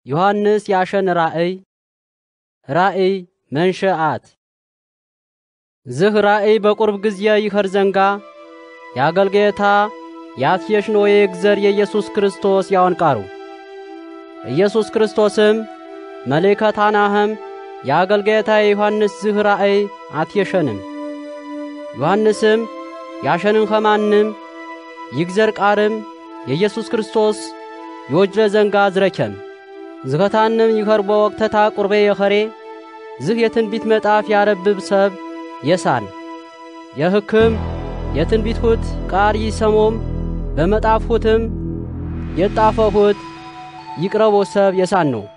ዮሐንስ ያሸን ራእይ መንሸአት ዝህ ራእይ በቁርብ ጊዜ ይኸር ዘንጋ ያገልጌታ ያትየሽኖ የእግዘር የኢየሱስ ክርስቶስ ያወንቃሩ ኢየሱስ ክርስቶስም መለከታናህም ያገልጌታ ዮሐንስ ዝህ ራእይ አትየሸንም ዮሐንስም ያሸንን ከማንም ይግዘር ቃርም የኢየሱስ ክርስቶስ ይወጅለ ዘንጋ ዝረከም ዝገታንም ይኸርቦ ወቅተታ ቁርቤ የኸሬ ዝህ የትንቢት መጣፍ ያረብብ ሰብ የሳን የህክም የትንቢት ቃር ይሰሞም በመጣፍሁትም የጣፈሁት ይቅረቦ ሰብ የሳን ነው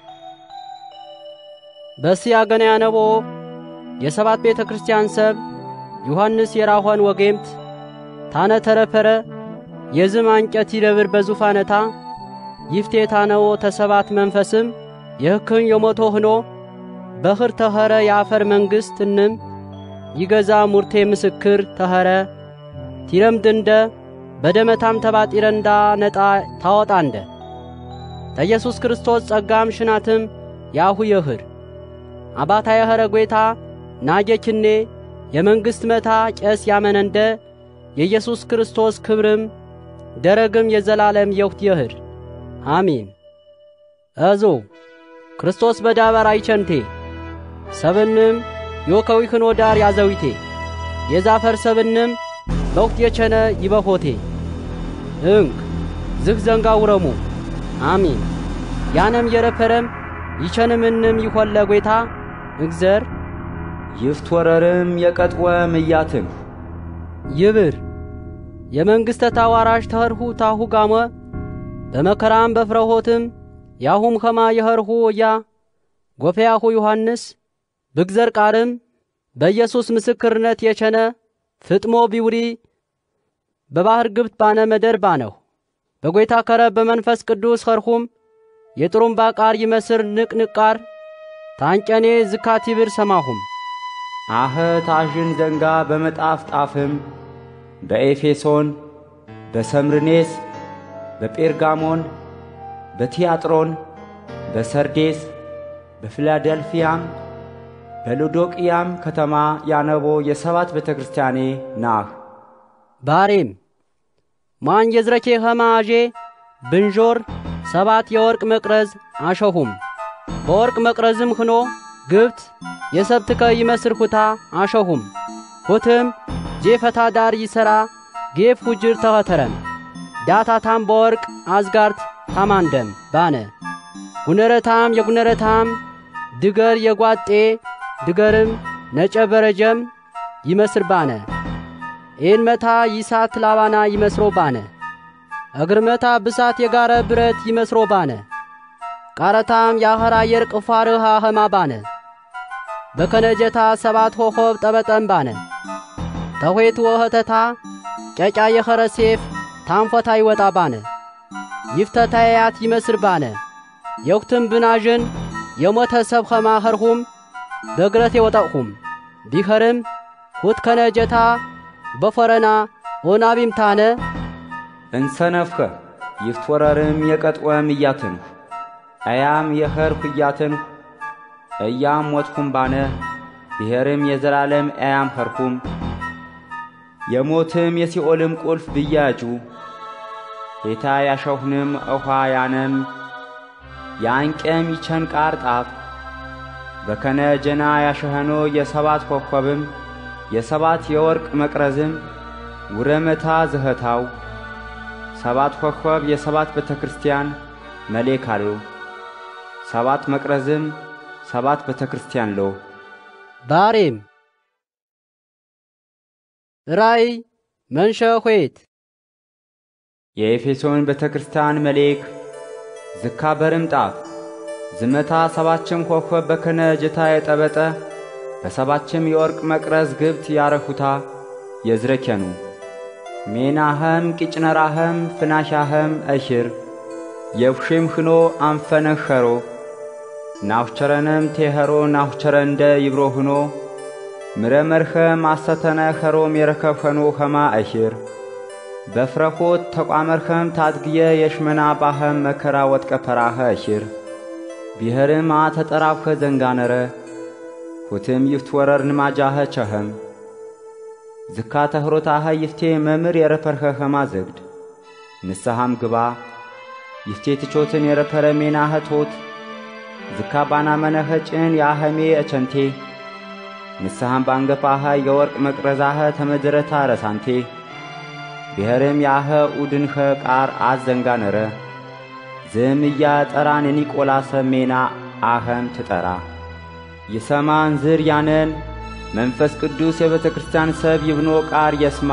በሲያ ገና ያነቦ የሰባት ቤተ ክርስቲያን ሰብ ዮሐንስ የራሆን ወጌምት ታነ ተረፈረ የዝም አንጨት ይደብር በዙፋነታ ይፍቴታነው ተሰባት መንፈስም የህክም የሞቶ ሆኖ በህር ተኸረ የአፈር መንግስትንም ይገዛ ሙርቴ ምስክር ተኸረ ቲረምድንደ በደመታም ተባጢረንዳ ነጣ ታወጣንደ ተኢየሱስ ክርስቶስ ጸጋም ሽናትም ያሁ የህር አባታ የኸረ ጌታ ናጀችኔ የመንግስት መታ ቄስ ያመነንደ የኢየሱስ ክርስቶስ ክብርም ደረግም የዘላለም የውት የህር አሜን አዞ ክርስቶስ በዳበር አይቸንቴ ሰብንም ዮከዊ ክኖ ዳር ያዘዊቴ የዛፈር ሰብንም በውት የቸነ ይበሆቴ እንክ ዝግ ዘንጋ ውረሙ አሜን ያንም የረፈረም ይቸንምንም ይሆለ ጌታ እግዘር ይፍትወረርም የቀጥወም እያትን ይብር የመንግስተ ታዋራሽ ተርሁ ታሁ ጋመ በመከራም በፍረሆትም ያሁም ከማ የኸርሁ ያ ጎፈያሁ ዮሐንስ ብግዘር ቃርም በኢየሱስ ምስክርነት የቸነ ፍጥሞ ቢውሪ በባህር ግብት ባነ መደር ባነው በጎይታ ከረ በመንፈስ ቅዱስ ኸርሁም የጥሩምባ ቃር ይመስር ንቅንቃር ታንጨኔ ዝካቲብር ሰማሁም አህ ታዥን ዘንጋ በመጣፍ ጣፍም በኤፌሶን በሰምርኔስ በጴርጋሞን በቲያጥሮን በሰርዴስ በፊላደልፊያም በሎዶቅያም ከተማ ያነቦ የሰባት ቤተ ክርስቲያኔ ናህ ባሬም ማን የዝረኬ ኸማጄ ብንጆር ሰባት የወርቅ መቅረዝ አሸሁም በወርቅ መቅረዝም ሆኖ ግብት የሰብትከ ይመስር ሁታ አሸሁም ሁትም ጄፈታ ዳር ይሰራ ጌፍ ሁጅር ተኸተረም ዳታታም በወርቅ አዝጋርት ታማንደም ባነ ጉነረታም የጉነረታም ድገር የጓጤ ድገርም ነጨበረጀም ይመስር ባነ ኤንመታ ይሳት ላባና ይመስሮ ባነ እግርመታ ብሳት የጋረ ብረት ይመስሮ ባነ ቃረታም ያኸራ የርቅ ፋርሃ ኸማ ባነ በከነጀታ ሰባት ሆኾብ ጠበጠም ባነ ተዌት ወህተታ ጨጫ የኸረ ሴፍ ታንፈታ ይወጣ ባነ ይፍተታያት ይመስር ባነ የውክትም ብናጅን የሞተ ሰብ ኸማ ኸርሁም በግረት የወጣሁም ቢኸርም ሁት ከነጀታ በፈረና ኦናቢም ታነ እንሰነፍከ ይፍትወረርም የቀጥወም እያትን አያም የኸርሁ እያትን እያም ሞትኩም ባነ ብሔርም የዘላለም አያም ኸርኩም የሞትም የሲኦልም ቁልፍ ብያጁ ጌታ ያሸሁንም እኋ ያነም ያንቀም ይቸንቃር ጣፍ በከነ ጀና ያሸኸኖ የሰባት ኮከብም የሰባት የወርቅ መቅረዝም ውረመታ ዝህታው ሰባት ኮከብ የሰባት ቤተ ክርስቲያን መሌካሉ ሰባት መቅረዝም ሰባት ቤተ ክርስቲያን ሎ ባሬም ራይ መንሸኹት የኤፌሶን ቤተ ክርስቲያን መሌክ ዝካበርም ጣፍ ዝመታ ሰባችም ኮከብ በከነ ጀታ የጠበጠ በሰባችም የወርቅ መቅረዝ ግብት ያረሁታ የዝረከኑ ሜናህም ቂጭነራህም ፍናሻህም እሽር የፍሽም ኽኖ አንፈነኸሮ ናውቸረንም ቴኸሮ ናውቸረንደ ይብሮ ሆኖ ምረመርኸም አሰተነ ኸሮም የረከብኸኖ ኸማ እሽር በፍረኾት ተቋመርኸም ታድግየ የሽመና ባህም መከራ ወጥቀ ፐራኸ እሽር ቢሄርም ተጠራብኸ ዘንጋነረ ሁትም ይፍትወረር ንማጃኸ ቸኸም ዝካ ተህሮታኸ ይፍቴ መምር የረፐርኸ ኸማዘግድ ንስሐም ግባ ይፍቴ ትቾትን የረፐረ ሜናኸ ቶት ዝካ ባና መነኸ ጭን የአኸሜ እቸንቴ ንስሐም ባንገፋኸ የወርቅ መቅረዛኸ ተመድረታ ረሳንቴ ቢሄርም ያኸ ኡድንኸ ቃር አዘንጋነረ ዝምያ ጠራን ኒቆላሰ ሜና አኸም ትጠራ ይሰማን ዝር ያነን መንፈስ ቅዱስ የቤተ ክርስቲያን ሰብ ይብኖ ቃር የስማ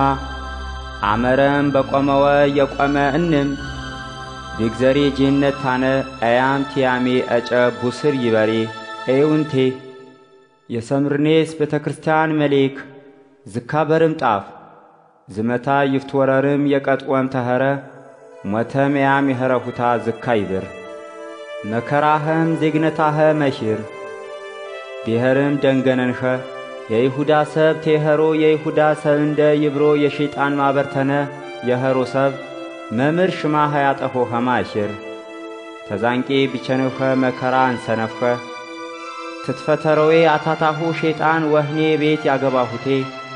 አመረም በቆመወ የቆመ እንም ዲግዘሪ ጂነት ታነ አያም ቲያሜ አጨ ቡስር ይበሬ ኤውንቴ የሰምርኔስ ቤተ ክርስቲያን መሌክ ዝካ በርምጣፍ ዝመታ ይፍትወረርም የቀጥወም ተኸረ ሞተም ያም የኸረሁታ ዝካ ይብር መከራህም ዜግነታኸ መሽር ቢሄርም ደንገነንኸ የይሁዳ ሰብ ቴኸሮ የይሁዳ ሰብ እንደ ይብሮ የሸይጣን ማበርተነ የኸሮ ሰብ መምር ሽማኸ ያጠፎ ኸማሽር ተዛንቄ ቢቸንኸ መከራ እንሰነፍኸ ትትፈተሮዌ አታታሁ ሸይጣን ወህኔ ቤት ያገባሁቴ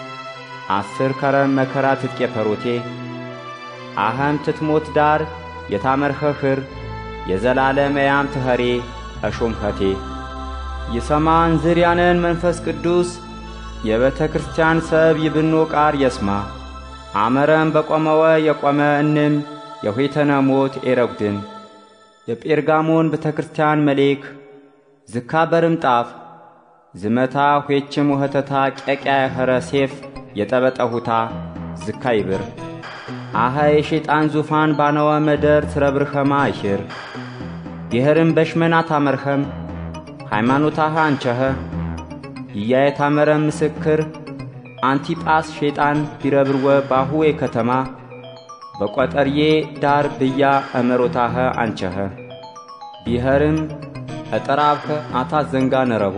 10 ከረም መከራ ትትቄፈሮቴ አኸም ትትሞት ዳር የታመርኸኽር የዘላለም ያም ትኸሬ አሾምኸቴ ይሰማን ዝርያነን መንፈስ ቅዱስ የቤተ ክርስቲያን ሰብ ይብኖ ቃር የስማ አመረም በቆመወ የቆመ እንም የሁይተነ ሞት ኤረጉድን የጴርጋሞን ቤተ ክርስቲያን መሌክ ዝካ በርምጣፍ ዝመታ ሁችም ወህተታ ቄቅያ የኸረ ሴፍ የጠበጠሁታ ዝካ ይብር አኸ የሸይጣን ዙፋን ባነወ መደር ትረብርኸማ አይሽር ቢሄርም በሽመና ታመርኸም ሃይማኖታኸ አንቸኸ ኢያየታመረም ምስክር አንቲጳስ ሸይጣን ቢረብርወ ባሁዌ ከተማ በቆጠርዬ ዳር ብያ አመሮታኸ አንቸኸ ቢሄርም አጠራብኸ አታት ዘንጋ ነረቦ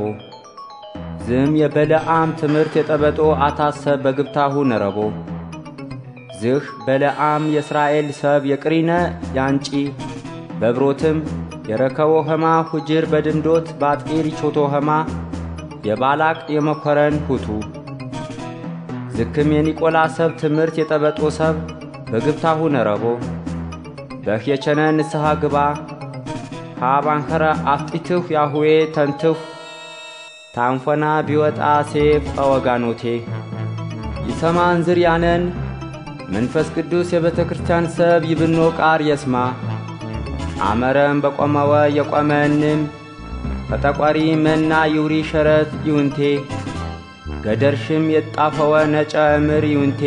ዝም የበለዓም ትምህርት የጠበጦ አታሰብ በግብታሁ ነረቦ ዝህ በለዓም የእስራኤል ሰብ የቅሪነ ያንጪ በብሮትም የረከቦ ኸማ ሁጅር በድምዶት ባጤር ይቾቶ ኸማ የባላቅ የመኮረን ሁቱ ዝክም የኒቆላ ሰብ ትምህርት የጠበጦ ሰብ በግብታሁ ነረቦ በህ የቸነ ንስሐ ግባ ሃባንኸረ አፍጢትሁ ያሁዌ ተንትሁ ታንፈና ቢወጣ ሴፍ አወጋኖቴ ይሰማን ዝርያነን መንፈስ ቅዱስ የቤተ ክርስቲያን ሰብ ይብኖ ቃር የስማ አመረም በቆመወ የቆመንም ፈጠቋሪ መና ይውሪ ሸረት ይውንቴ ገደርሽም የጣፈወ ነጨ እምር ይውንቴ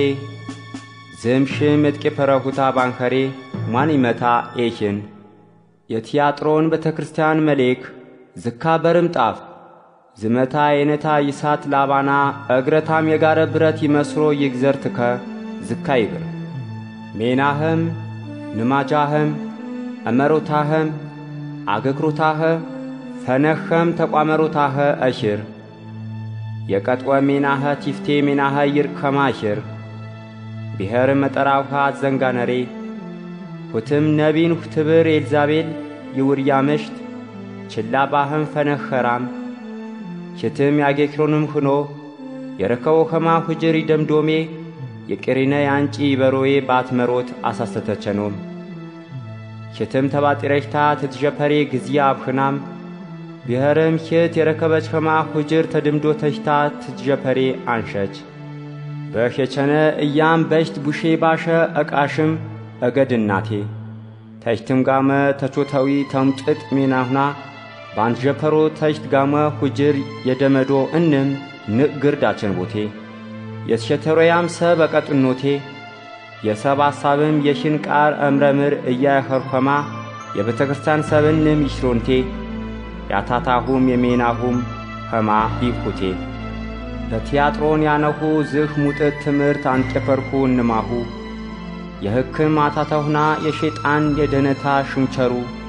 ዝምሽም የጥቄፈረሁታ ባንከሬ ማን ይመታ ኤሽን የቲያጥሮን ቤተ ክርስቲያን መሌክ ዝካ በርምጣፍ ዝመታ የነታ ይሳት ላባና እግረታም የጋረ ብረት ይመስሮ ይግዘርትከ ዝካ ይብር ሜናህም ንማጃህም አመሮታህም አገግሮታህ ፈነኸም ተቋመሮታህ አሽር የቀጥወ ሜናህ ቲፍቴ ሜናህ ይርከማ አሽር ቢሄር መጠራውሃ ዘንጋነሬ ሁትም ነቢን ሁትብር ኤልዛቤል ይውርያ መሽት ችላ ባህም ፈነኸራም ሽትም ያጌክሮንም ሆኖ የረከው ኸማ ሁጅሪ ደምዶሜ የቅሪነ ያንጪ በሮዬ ባትመሮት አሳስተተቸኖም ሽትም ተባጢረሽታ ትትጀፐሬ ግዚያ አብኽናም ቢሄርም ሽት የረከበች ኸማ ሁጅር ተድምዶ ተሽታ ትትጀፐሬ አንሸች በሸቸነ እያም በሽት ቡሼ ባሸ አቃሽም አገድናቴ ተሽትም ጋመ ተቾታዊ ተምጥጥ ሜናሁና ባንት ጀፐሮ ተሽት ጋመ ሁጅር የደመዶ እንም ንግር ዳቸን ቦቴ የሸተሮያም ሰብ አቀጥኖቴ የሰብ ሐሳብም የሽንቃር አምረምር እያኸርኸማ የቤተ ክርስቲያን ሰብንም ይሽሮንቴ ያታታሁም የሜናሁም ኸማ ይኩቴ በቲያጥሮን ያነሁ ዝህ ሙጥት ትምህርት አንቄፈርኩ እንማሁ የሕክም አታታሁና የሸይጣን የደነታ ሽምቸሩ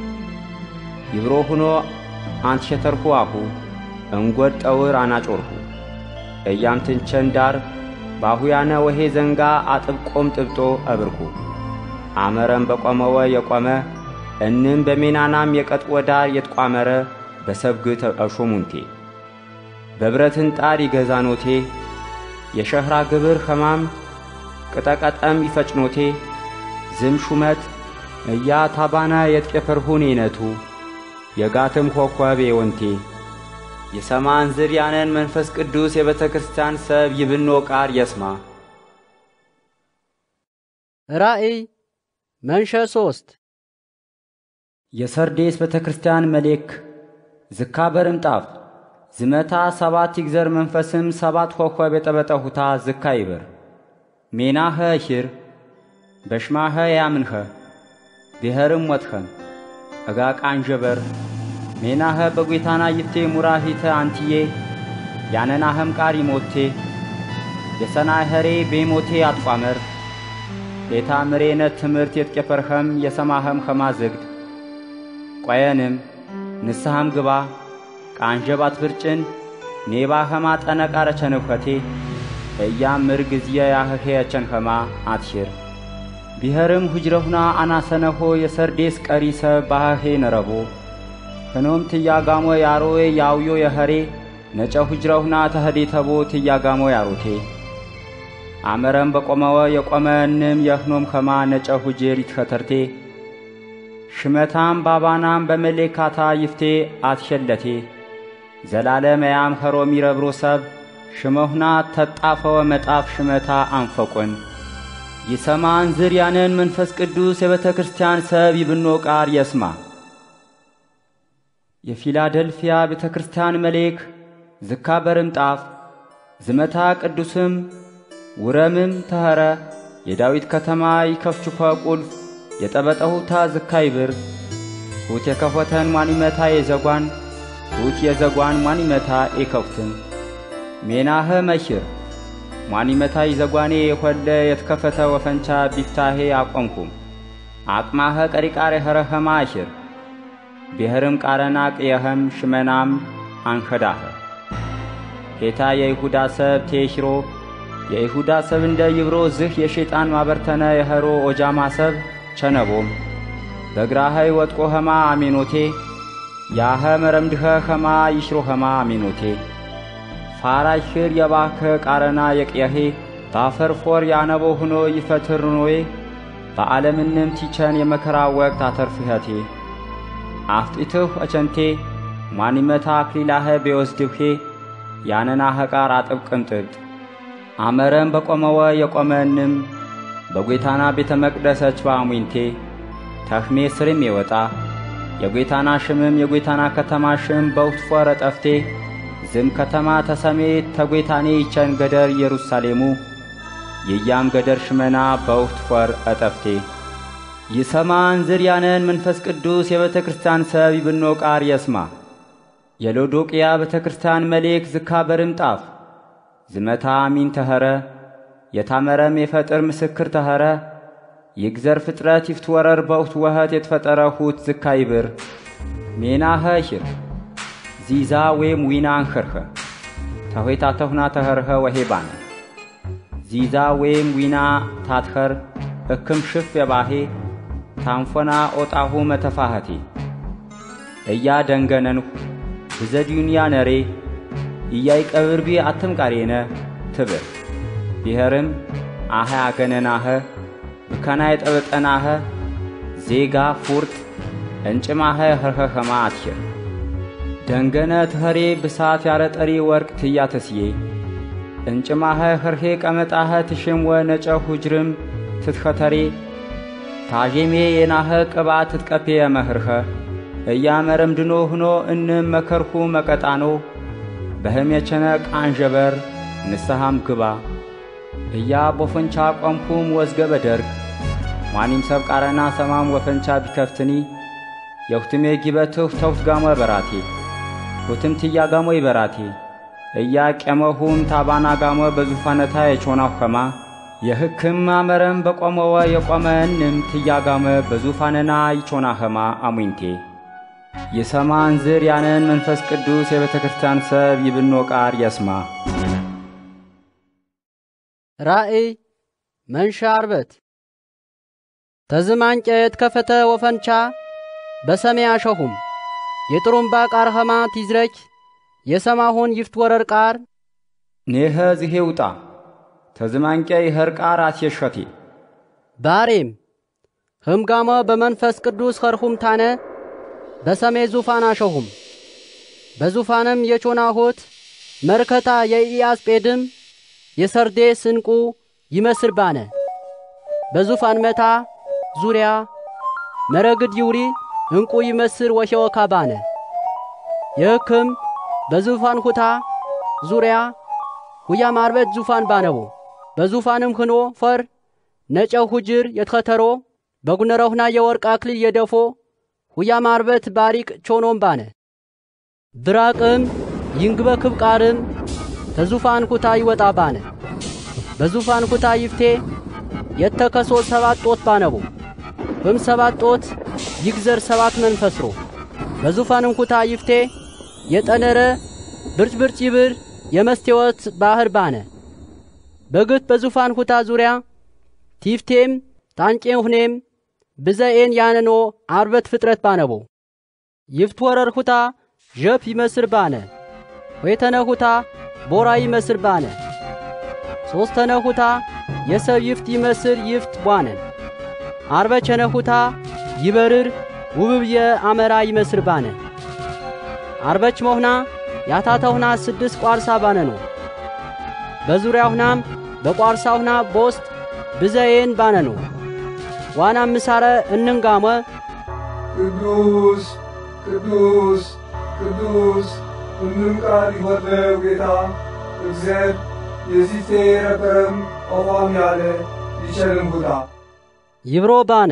ይብሮ ሆኖ አንት ሸተርሁ አሁ እንጎድ ጠውር አናጮርሁ እያምትንቸን ዳር ባሁያነ ወሄ ዘንጋ አጥብቆም ጥብጦ አብርኩ አመረም በቆመወ የቆመ እንም በሜናናም የቀጥወ ዳር የትቋመረ በሰብግ አሾሙንቴ በብረትን ጣር ይገዛኖቴ የሸህራ ግብር ኸማም ቅጠቀጠም ይፈጭኖቴ ዝም ሹመት እያ ታባና የትቀፈርሁን ይነቱ የጋትም ኮኳብ የወንቴ የሰማን ዝርያነን መንፈስ ቅዱስ የቤተ ክርስቲያን ሰብ ይብኖ ቃር የስማ ራእይ መንሸ 3 የሰርዴስ ቤተ ክርስቲያን መልእክ ዝካ በርምጣፍ ዝመታ 7 ይግዘር መንፈስም 7 ኮኳብ የጠበጠሁታ ዝካ ይበር ሜናኸ ሂር በሽማኸ ያምንኸ ቢኸርም ወጥኸም እጋ ቃንጀበር ሜናኸ በጌታና ይፍቴ ሙራሂተ አንትዬ ያነናህም ቃሪ ሞቴ የሰናኸሬ ቤሞቴ አጥቋመር ቤታ ምሬነት ትምህርት የትቀፈርኸም የሰማኸም ኸማዝግድ ቆየንም ንስሐም ግባ ቃንጀባት ብርጭን ኔባ ኸማ ጠነቃረ ቸነፈቴ እያም ምርግዝየ ያህሄ ቸንኸማ አትሽር ቢኸርም ሁጅረሁና አናሰነሆ የሰርዴስ ቀሪሰ ባህሄ ነረቦ ከኖም ትያጋሞ ያሮዌ ያውዮ የኸሬ ነጨ ሁጅረሁና ተህዴተቦ ትያጋሞ ያሮቴ አመረም በቆመወ የቆመንም የኽኖም ኸማ ነጨ ሁጄር ይትኸተርቴ ሽመታም ባባናም በመሌካታ ይፍቴ አትሸለቴ ዘላለም ያም ኸሮም ይረብሮ ሰብ ሽመሁና ተጣፈወ መጣፍ ሽመታ አንፈቁን ይሰማን ዝርያነን መንፈስ ቅዱስ የቤተ ክርስቲያን ሰብ ይብኖ ቃር የስማ የፊላደልፊያ ቤተ ክርስቲያን መልእክ ዝካ በርምጣፍ ዝመታ ቅዱስም ውረምም ተኸረ የዳዊት ከተማ ይከፍቹፈ ቁልፍ የጠበጠሁታ ዝካ ይብር ሁት የከፈተን ማኒመታ የዘጓን ሁት የዘጓን ማኒመታ የከፍትን ሜናኸ መሽር ማኒመታ ይዘጓኔ የኮለ የትከፈተ ወፈንቻ ቢፍታሄ አቆምኩም አቅማኸ ቀሪቃሬ ኸረኸማ አሽር ቢኸርም ቃረና ቅየኸም ሽመናም አንኸዳኸ ጌታ የይሁዳ ሰብ ቴሽሮ የይሁዳ ሰብ እንደ ይብሮ ዝህ የሸይጣን ማበርተነ የኸሮ ኦጃማ ሰብ ቸነቦም በግራኸይ ወጥቆ ኸማ አሜኖቴ ያኸ መረምድኸ ኸማ ይሽሮ ኸማ አሜኖቴ ፋራሽር የባከ ቃረና የቅየሄ ባፈርፎር ያነቦ ሆኖ ይፈትርኖዌ በዓለምንም ቲቸን የመከራ ወቅት አተርፍኸቴ አፍጢትህ አቸንቴ ማኒመታ አክሊላኸ በወስድብሄ ያነናኸ ቃር አጥብቅም ጥብጥ አመረም በቆመወ የቆመንም በጌታና ቤተ መቅደሰች ባሙንቴ ተኽሜ ስርም ይወጣ የጌታና ሽምም የጌታና ከተማ ሽም በውትፎረ ጠፍቴ ዝም ከተማ ተሰሜት ተጌታኔ ይቸን ገደር ኢየሩሳሌሙ የያም ገደር ሽመና በውትፎር አጠፍቴ ይሰማን ዝርያነን መንፈስ ቅዱስ የቤተ ክርስቲያን ሰብ ይብኖ ቃር የስማ የሎዶቅያ ቤተ ክርስቲያን መልእክ ዝካ በርምጣፍ ዝመታ አሚን ተኸረ የታመረም የፈጥር ምስክር ተኸረ ይግዘር ፍጥረት ይፍትወረር በውት ወህት የተፈጠረ ሁት ዝካ ይብር ሜናኸ ሂር ዚዛ ወይም ዊና አንኸርኸ ተሆይታ ተሁና ተኸርኸ ወሄባን ዚዛ ወይም ዊና ታትኸር እክም ሽፍ የባሄ ታንፎና ኦጣሁ መተፋኸቴ እያ ደንገነንሁ ብዘዲዩንያ ነሬ እያይ ቀብርቢ አትምቃሬነ ትብር ቢኸርም አኸ አገነናኸ ብከና የጠበጠናኸ ዜጋ ፉርጥ እንጭማኸ ኸርኸኸማ አትሽር ደንገነ ትኸሬ ብሳት ያረጠሪ ወርቅ ትያተስዬ እንጭማኸ ኸርሄ ቀመጣኸ ትሽምወ ነጨ ሁጅርም ትትኸተሬ ታዤሜ የናኸ ቅባት ትትቀፔ የመህርኸ እያመረም ድኖ ሆኖ እንም መከርኩ መቀጣኖ በህም የቸነ ቃንጀበር ንስሐም ግባ እያ ቦፈንቻ ቆምኩም ወዝገ በደርግ ማኒም ሰብ ቃረና ሰማም ወፈንቻ ቢከፍትኒ የውትሜ ጊበትህ ተውት ጋሞ በራቴ ሁትም ትያጋሞ ይበራቴ እያ ቀመሁም ታባና ጋሞ በዙፋነታ የቾናው ኸማ የህክም አመረም በቆመወ የቆመንም ትያጋሞ በዙፋነና ይቾና ኸማ አሙንቴ የሰማን ዝርያነን መንፈስ ቅዱስ የቤተ ክርስቲያን ሰብ ይብኖ ቃር የስማ ራእይ መንሻ አርበት ተዝማንጨ የትከፈተ ወፈንቻ በሰሜ አሸሁም የጥሩምባ ቃር ኸማ ቲዝረክ የሰማሁን ይፍት ወረር ቃር ኔኸ ዝሄውጣ ተዝማንቄ ይኸር ቃር አትየሸቴ ባሬም ህምጋሞ በመንፈስ ቅዱስ ኸርሁም ታነ በሰሜ ዙፋን አሸሁም በዙፋንም የቾናሆት መርከታ የኢያስጴድም የሰርዴ ስንቁ ይመስር ባነ በዙፋን መታ ዙሪያ መረግድ ይውሪ እንቁ ይመስር ወሸወካ ባነ የክም በዙፋን ሁታ ዙሪያ ሁያ ማርበት ዙፋን ባነቦ በዙፋንም ሆኖ ፈር ነጨው ሁጅር የተከተሮ በጉነረውና የወርቅ አክሊል የደፎ ሁያ ማርበት ባሪቅ ቾኖም ባነ ብራቅም ይንግበክብ ቃርም ተዙፋን ኩታ ይወጣ ባነ በዙፋን ኩታ ይፍቴ የተከሶ 7 ጦት ባነቦ በም 7 ጦት ይግዘር 7 መንፈስሮ በዙፋንም ኩታ ይፍቴ የጠነረ ብርጭብርጭ ይብር የመስቴወት ባህር ባነ በግት በዙፋን ኩታ ዙሪያ ቲፍቴም ታንቄን ሁኔም ብዘኤን ያነኖ አርበት ፍጥረት ባነቦ ይፍት ወረር ኩታ ጀፕ ይመስር ባነ ወይተነ ኩታ ቦራ ይመስር ባነ ሶስተነ ኩታ የሰብ ይፍት ይመስር ይፍት ባነን አርበቸነ ኩታ ይበርር ውብብ የአመራ ይመስር ባነ አርበች ሞህና ያታተውና 6 ቋርሳ ባነ ነው በዙሪያውናም በቋርሳውና ቦስት ብዘየን ባነ ነው ዋና ምሳረ እንንጋመ ቅዱስ ቅዱስ ቅዱስ ሁሉም ቃል ይወደው ጌታ እግዚአብሔር የዚቴ ረበረም አዋም ያለ ይቸልም ሁታ ይብሮ ባነ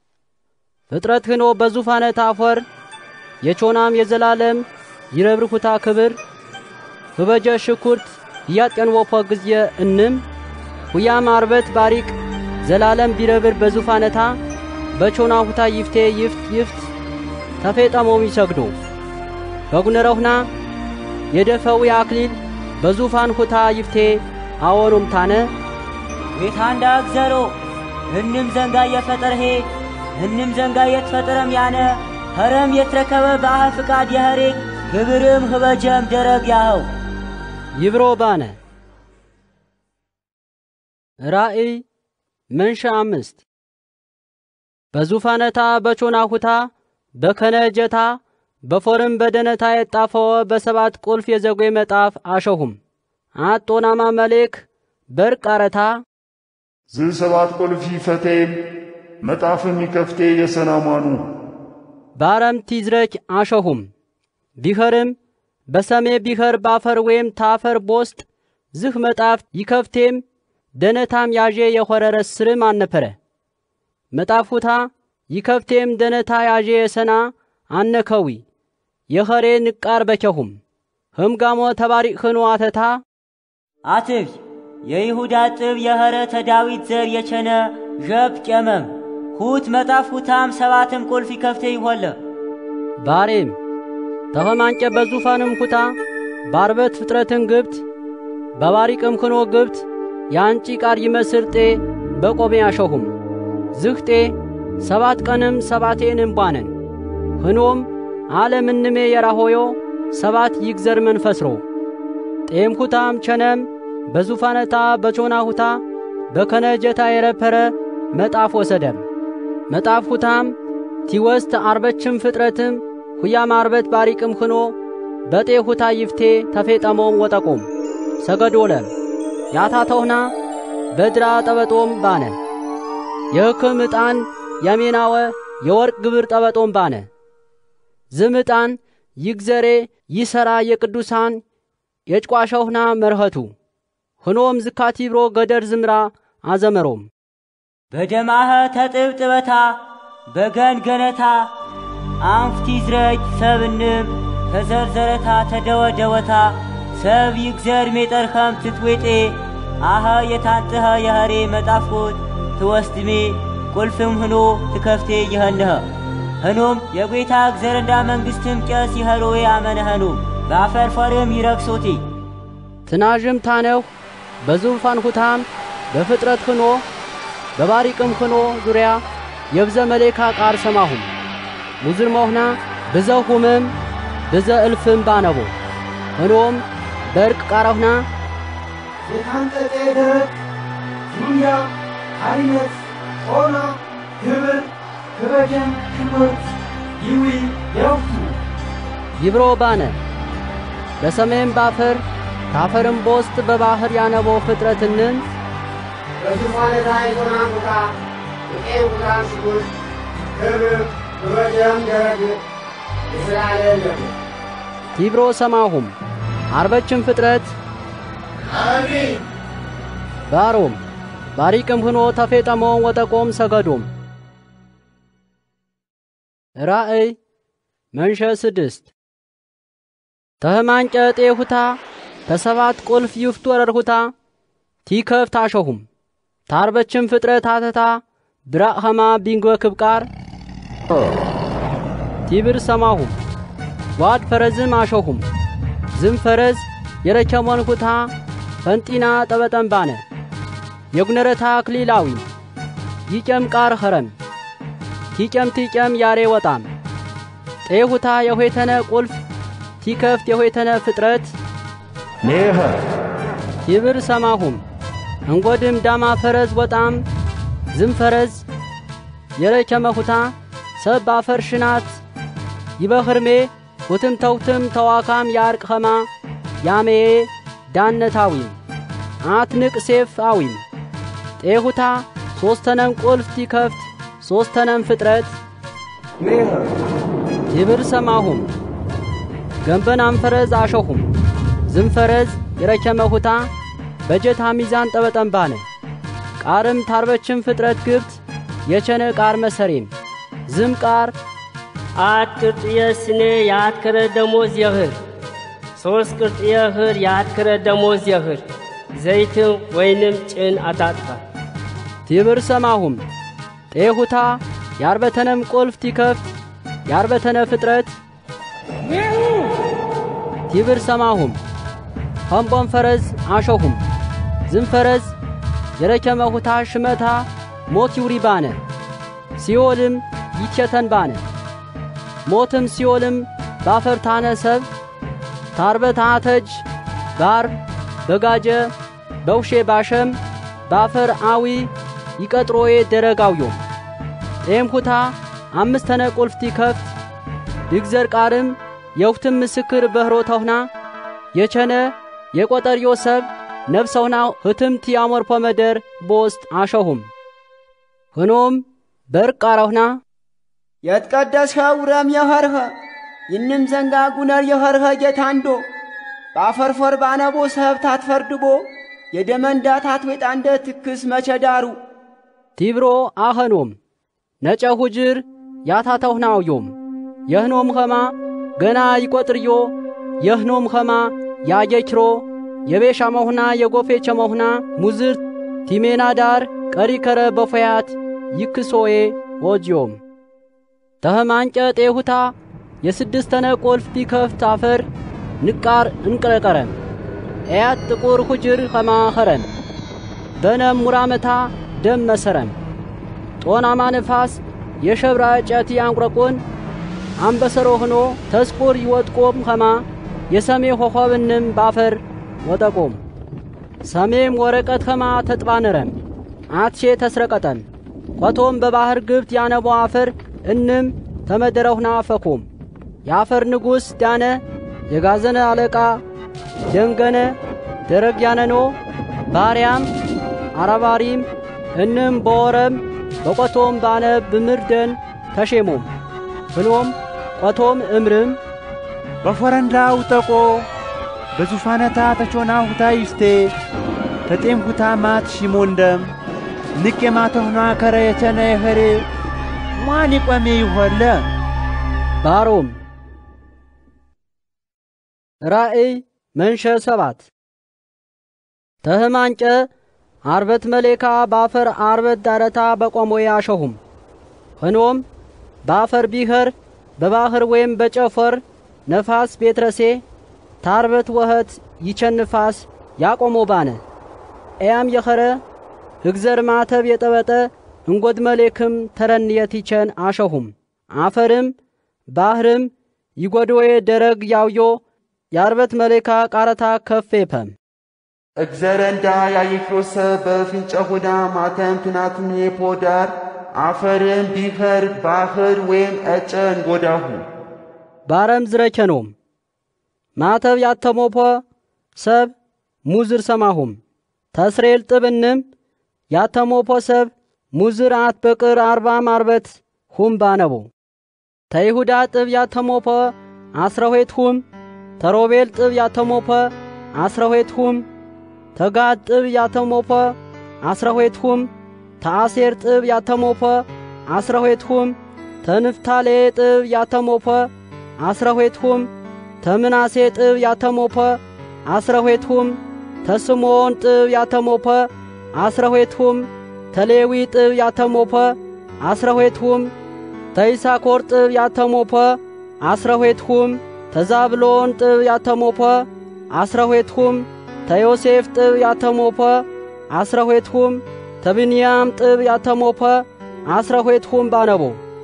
ፍጥረት ሆኖ በዙፋነ ታፈር የቾናም የዘላለም ይረብርኩታ ክብር በበጀ ሽኩርት ያጥቀን ወፖ ግዚየ እንም ሁያ ማርበት ባሪቅ ዘላለም ቢረብር በዙፋነታ በቾና ሁታ ይፍቴ ይፍት ተፈጠሞም ይሰግዱ በጉነረውና የደፈው አክሊል በዙፋን ሁታ ይፍቴ አወሩም ታነ ቤታንዳ እግዚአሮ እንም ዘንጋ የፈጠርሄ እንም ዘንጋ የተፈጠረም ያነ ሀረም የተረከበ ባህ ፍቃድ የህሬ ክብርም ህበጀም ደረግ ያው ይብሮ ባነ ራእይ መንሻ 5 በዙፋነታ በቾና ሁታ በከነጀታ በፎርም በደነታ የጣፈው በ7 ቁልፍ የዘጎ መጣፍ አሸሁም አጦናማ መሌክ በርቃረታ ዝ7 ቁልፍ ይፈቴም መጣፍም ይከፍቴ የሰናማኑ ባረም ቲዝረክ አሸሁም ቢኸርም በሰሜ ቢኸር ባፈር ወይም ታፈር ቦስት ዝህ መጣፍ ይከፍቴም ደነታም ያዤ የሆረረ ስርም አነፈረ መጣፉታ ይከፍቴም ደነታ ያዤ የሰና አነከዊ የኸሬ ንቃር በከሁም ህምጋሞ ተባሪክ ሆኖ አተታ አትብ የይሁዳ ጥብ የኸረ ተዳዊት ዘር የቸነ ጀብ ቀመም ሁት መጣፉታም 7 ቁልፍ ይከፍቴ ይሆለ ባሬም ተኸማንጨ በዙፋንም ኩታ ባርበት ፍጥረትን ግብት በባሪቅም ሆኖ ግብት ያንጪ ቃር ይመስርጤ በቆሜ አሸሁም ዝህጤ 7 ቀንም 7ቴንም ባነን ሆኖም ዓለምንሜ የራሆዮ 7 ይግዘር መንፈስሮ ጤም ኩታም ቸነም በዙፋነታ በቾና ሁታ በከነጀታ የረፐረ መጣፍ ወሰደም መጣፍ ኩታም ቲወስት አርበችም ፍጥረትም ሁያ ማርበት ባሪቅም ሆኖ በጤ ሁታ ይፍቴ ተፈጠሞም ወጠቆም ሰገዶለም ያታተውና በድራ ጠበጦም ባነ የህክም ዕጣን ያሜናወ የወርቅ ግብር ጠበጦም ባነ ዝምጣን ይግዘሬ ይሰራ የቅዱሳን የጭቋሻውና መርህቱ ሆኖም ዝካቲብሮ ገደር ዝምራ አዘመሮም በደማህ ተጥብጥበታ በገንገነታ አንፍቲዝረጅ ሰብንም ተዘርዘረታ ተደወደወታ ሰብ ይግዘር ሜጠርኸም ትትዌጤ አኸ የታንጥኸ የኸሬ መጣፍኩት ትወስድሜ ቁልፍም ህኖ ትከፍቴ ይኸንኸ ህኖም የጌታ እግዚአብሔር መንግሥትም ቄስ ይኸሮዌ አመነኸኑ በአፈርፈርም ይረክሶቴ ትናዥም ታነው በዙፋን ሁታም በፍጥረት ሆኖ በባሪቅም ሆኖ ዙሪያ የብዘ መሌካ ቃር ሰማሁም ሙዝር መሆና ብዘሁምም ብዘ እልፍም ባነቦ ሆኖም በርቅ ቃራሁና የታንጠጤ ደረቅ ዙሪያ አይነት ሆና ክብር ክበጀን ክብርት ይዊ የውቱ ይብሮ ባነ በሰሜን ባፈር ታፈርም ቦስት በባህር ያነቦ ፍጥረትንን በዙፋነ ላይ ሆናሙታ የቄም ቁጣን ስጉር ክብር ክበጀም ደረግ ይስራለለም ቲብሮ ሰማሁም አርበችም ፍጥረት አሜን ባሮም ባሪቅም ሆኖ ተፌጠሞም ወጠቆም ሰገዶም ራእይ መንሸ 6 ተህማንጨ ጤሁታ ተሰባት ቁልፍ ይፍቱ ወረርሁታ ቲከፍ ታሸሁም ታርበችም ፍጥረት አተታ ብራኸማ ቢንጎ ክብቃር ቲብር ሰማሁም ዋድ ፈረዝም አሸሁም ዝም ፈረዝ የረቸሞን ሁታ ፈንጢና ጠበጠንባነ የጉነረታ ክሊላዊ ይጨም ቃር ኸረም ቲጨም ያሬ ወጣም ጤሁታ የሆይተነ ቁልፍ ቲከፍት የሆይተነ ፍጥረት ኔኸ ቲብር ሰማሁም እንጎድም ዳማ ፈረዝ ወጣም ዝም ፈረዝ የረቸመሁታ ሰብ ባፈር ሽናት ይበኽርሜ ውትም ተውትም ተዋካም ያርቅ ኸማ ያሜ ዳነታዊም አትንቅ ሴፍ አዊም ጤሁታ ሶስተነም ቁልፍ ቲከፍት ሶስተነም ፍጥረት ኔኸ ቲብር ሰማሁም ገንበናም ፈረዝ አሸሁም ዝም ፈረዝ የረቸመሁታ በጀታ ሚዛን ጠበጠንባነ ቃርም ታርበችም ፍጥረት ግብት የቸነ ቃር መሰሬም ዝም ቃር አትቅርጥየ ስኔ ያትከረ ደሞዝ የህር ሶስት ቅርጥየ ህር ያትከረ ደሞዝ የህር ዘይትም ወይንም ጭን አታጥፋ ቲብር ሰማሁም ጤሁታ ያርበተነም ቁልፍ ቲከፍት ያርበተነ ፍጥረት ቲብር ሰማሁም ኸምቦም ፈረዝ አሸሁም ዝም ፈረዝ የረቸመሁታ ሽመታ ሞት ይውሪ ባነ ሲኦልም ይቸተን ባነ ሞትም ሲኦልም ባፈርታነ ሰብ ታርበት አተጅ ባር በጋጀ በውሼ ባሸም ባፈር አዊ ይቀጥሮዬ ደረጋውዮም ጤምኩታ አምስተነ ቁልፍ ቲከፍት ድግዘር ቃርም የውትም ምስክር በህሮተውና የቸነ የቆጠር ዮሰብ ነፍሰውና ህትምት ያሞርፖ መደር ቦስት አሸሁም ሆኖም በርቃራውና የትቀደስኸው ረም የኸርኸ ይንም ዘንጋ ጉነር የኸርኸ ጌታንዶ ባፈርፈር ባነቦ ሰብ ታትፈርድቦ የደመንዳት አትዌጣንደ ትክስ መቸዳሩ ቲብሮ አኸኖም ነጨ ሁጅር ያታተውናውዮም የህኖም ኸማ ገና ይቆጥርዮ የህኖም ኸማ ያጀችሮ የቤሻ መሁና የጎፌ ቸመሁና ሙዝር ቲሜና ዳር ቀሪከረ በፈያት ይክሶዬ ወጅዮም ተህማንጨ ጤሁታ የስድስተነ ቁልፍ ቲከፍት አፈር ንቃር እንቅረቀረም ኤያት ጥቁር ሁጅር ኸማ ኸረም በነም ሙራመታ ደም መሰረም ጦናማ ነፋስ የሸብራ ጨቲ አንቁረቁን አንበሰሮ ሆኖ ተስቁር ይወጥቆም ኸማ የሰሜ ሆኸብንም ባፈር ወጠቆም ሰሜም ወረቀት ኸማ ተጥባነረም አትሼ ተስረቀጠም ቆቶም በባህር ግብት ያነቦ አፈር እንም ተመደረውና ፈኮም የአፈር ንጉስ ዳነ የጋዘነ አለቃ ደንገነ ደረግ ያነኖ ባሪያም አራባሪም እንም በወረም በቆቶም ባነ ብምርደን ተሼሞም ብሎም ቆቶም እምርም በፈረንዳው ጠቆ በዙፋነታ ተቾና ሁታ ይፍቴ ተጤም ሁታ ማት ሽሞንደም ንቄ ማተሁና ከረ የቸነ የኸሬ ማን ይቆሜ ይሆለ ባሮም ራእይ መንሸ 7 ተህማንጨ አርበት መሌካ ባፈር አርበት ዳረታ በቆሞ ያሸሁም ሆኖም ባፈር ቢኸር በባህር ወይም በጨፈር ነፋስ ቤትረሴ ታርበት ወህት ይቸንፋስ ያቆሞ ባነ ኤያም የኸረ ህግዘር ማተብ የጠበጠ እንጎድ መሌክም ተረንየት ይቸን አሸሁም አፈርም ባህርም ይጎዶዬ ደረግ ያውዮ ያርበት መሌካ ቃረታ ከፌፐም እግዚአብሔርንዳ ያይክሮሰ በፍንጨሁዳ ማተም ትናትን የፖዳር አፈርን ቢኸር ባህር ወይም እጨን ጎዳሁ ባረም ዝረከኖም ማተብ ያተሞፖ ሰብ ሙዝር ሰማሁም ተስሬል ጥብንም ያተሞፖ ሰብ ሙዝር አትበቅር 40 ማርበት ሁም ባነቦ ተይሁዳ ጥብ ያተሞፖ 12 ሁም ተሮቤል ጥብ ያተሞፖ 12 ሁም ተጋድ ጥብ ያተሞፖ 12 ሁም ተአሴር ጥብ ያተሞፖ 12 ሁም ተንፍታሌ ጥብ ያተሞፖ 12 ሁም ተምናሴ ጥብ ያተሞፖ 12 ሁም ተስሞን ጥብ ያተሞፖ 12 ሁም ተሌዊ ጥብ ያተሞፖ 12 ሁም ተይሳኮር ጥብ ያተሞፖ 12 ሁም ተዛብሎን ጥብ ያተሞፖ 12 ሁም ተዮሴፍ ጥብ ያተሞፖ 12 ሁም ተብንያም ጥብ ያተሞፖ 12 ሁም ባነቦ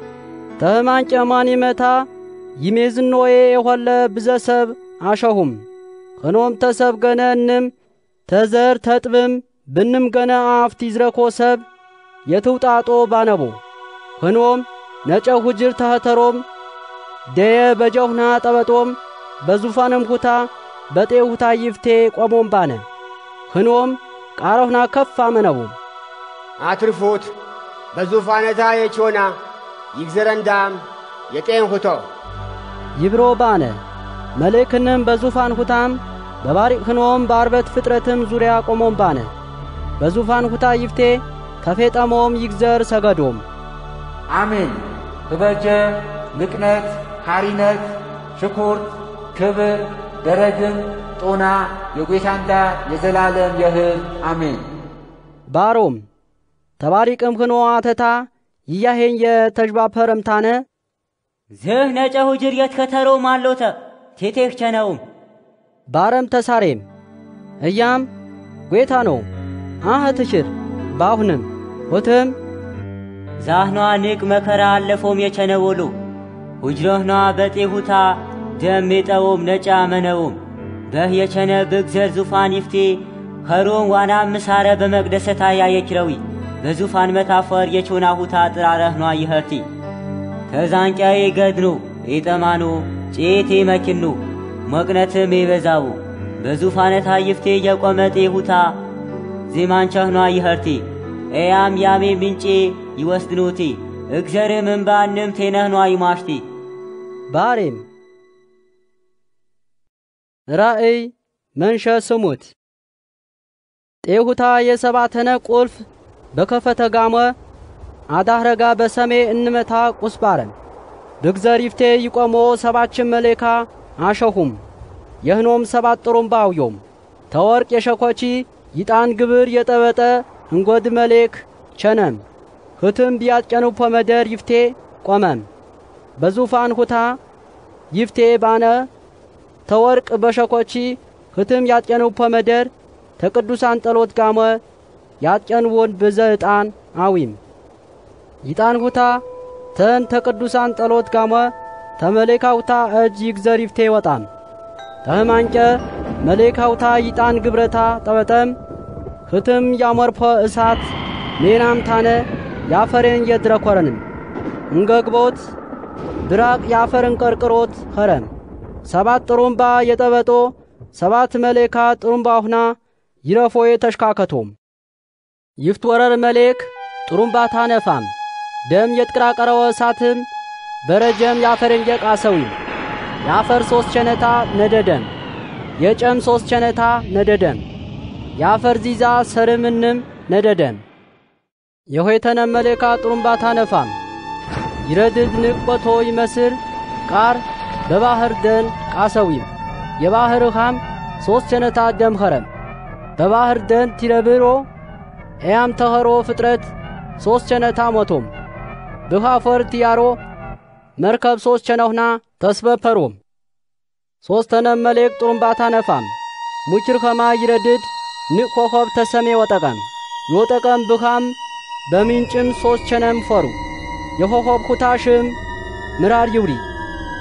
ተህማን ጨማን ይመታ ይሜዝኖዬ የሆለ ብዘሰብ አሸሁም ኸኖም ተሰብ ገነንም ተዘር ተጥብም ብንም ገነ አፍቲ ዝረኮ ሰብ የትውጣጦ ባነቦ ኸኖም ነጨው ሁጅር ተኸተሮም ደየ በጀውና ጠበጦም በዙፋንም ሁታ በጤሁታ ይፍቴ ቆሞም ባነ ኸኖም ቃሮህና ከፍ አመነቦ አትርፉት በዙፋነታ የቾና ይግዘረንዳም የጤን ሁቶ ይብሮ ባነ መልእክንም በዙፋን ሁታም በባሪቅ ኸኖም በአርበት ፍጥረትም ዙሪያ ቆሞም ባነ በዙፋን ሁታ ይፍቴ ከፌጠሞም ይግዘር ሰገዶም አሜን ህበጀ ንቅነት ሐሪነት ሽኩርት ክብር ደረግም ጦና የጌታንዳ የዘላለም የህብ አሜን ባሮም ተባሪቅም ኸኖ አተታ ይያሄን የተጅባፐረምታነ ዝህ ነጨሁ ጅርየት ከተሮ ማሎተ ቴቴክ ቸነውም ባረም ተሳሬም እያም ጌታ ነው አህትሽር ባሁንም ሆተም ዛህኗ ንቅ መከራ አለፎም የቸነወሉ ሁጅሮህኗ በጤሁታ ደም የጠውም ነጫ መነውም በህ የቸነ ብግዘር ዙፋን ይፍቴ ኸሮም ዋና ምሳረ በመቅደሰታ ያየክረዊ በዙፋን መታፈር የቾና ሁታ ጥራረህኗ ይኸርቲ ተዛንጫዬ ገድኑ የጠማኑ ጬቴ መኪኑ መቅነትም የበዛው በዙፋነታ ይፍቴ የቆመጤ ሁታ ዜማንቻህኗ ይኸርቲ ኤያም ያሜ ምንጬ ይወስድኑቲ እግዚአብሔርም እንባንም ቴነህኗ ይማሽቲ ባሬም ራእይ መንሸ ስሙት ጤሁታ የሰባተነ ቁልፍ በከፈተ ጋመ አዳህረጋ በሰሜ እንመታ ቁስባረን ብግዘር ይፍቴ ይቆሞ ሰባችን መሌካ አሸሁም የህኖም ሰባት ጥሩምባውዮም ተወርቅ የሸኮቺ ይጣን ግብር የጠበጠ እንጎድ መሌክ ቸነም ህትም ቢያጨኑ ፖመደር ይፍቴ ቆመም በዙፋን ሁታ ይፍቴ ባነ ተወርቅ በሸኮቺ ህትም ያጨኑ ፖመደር ተቅዱሳን ጸሎት ጋመ ያጨንውን በዘ ዕጣን አዊም ይጣን ሁታ ተን ተቅዱሳን ጸሎት ጋመ ተመሌካውታ እጅ ይግዘር ይፍቴ ወጣም ተህማንጨ መሌካውታ ይጣን ግብረታ ጠበጠም ህትም ያመርፖ እሳት ሜናም ታነ ያፈረን የድረኮረንም እንገግቦት ድራቅ ያፈረን ቀርቅሮት ኸረም ሰባት ጥሩምባ የጠበጦ ሰባት መሌካ ጥሩምባ ሁና ይረፎዬ ተሽካከቶም ይፍት ወረር መሌክ ጥሩምባ ታነፋም ደም የጥቅራቀረወ እሳትም በረጀም ያፈረን የቃሰዊ ያፈር 3 ቸነታ ነደደም የጨም 3 ቸነታ ነደደም ያፈር ዚዛ ሰርምንም ነደደም የሆይተነ መሌካ ጥሩምባ ታነፋም ይረድድ ንቅበቶ ይመስል ቃር በባህር ደን ቃሰዊም የባህር ኻም 3 ቸነታ ደም ኸረም በባህር ደን ቲረብሮ ኤያም ተኸሮ ፍጥረት 3 ቸነታ ሞቶም ብኻፈር ቲያሮ መርከብ 3 ቸነውና ተስበፐሮም 3 ተነ መሌክ ጥሩምባ ታነፋም ሙችር ኸማ ይረድድ ንቆኸብ ተሰሜ ወጠቀም ይወጠቀም ብኻም በሚንጭም 3 ቸነም ፈሩ የሆሆብ ኩታሽም ምራር ይውሪ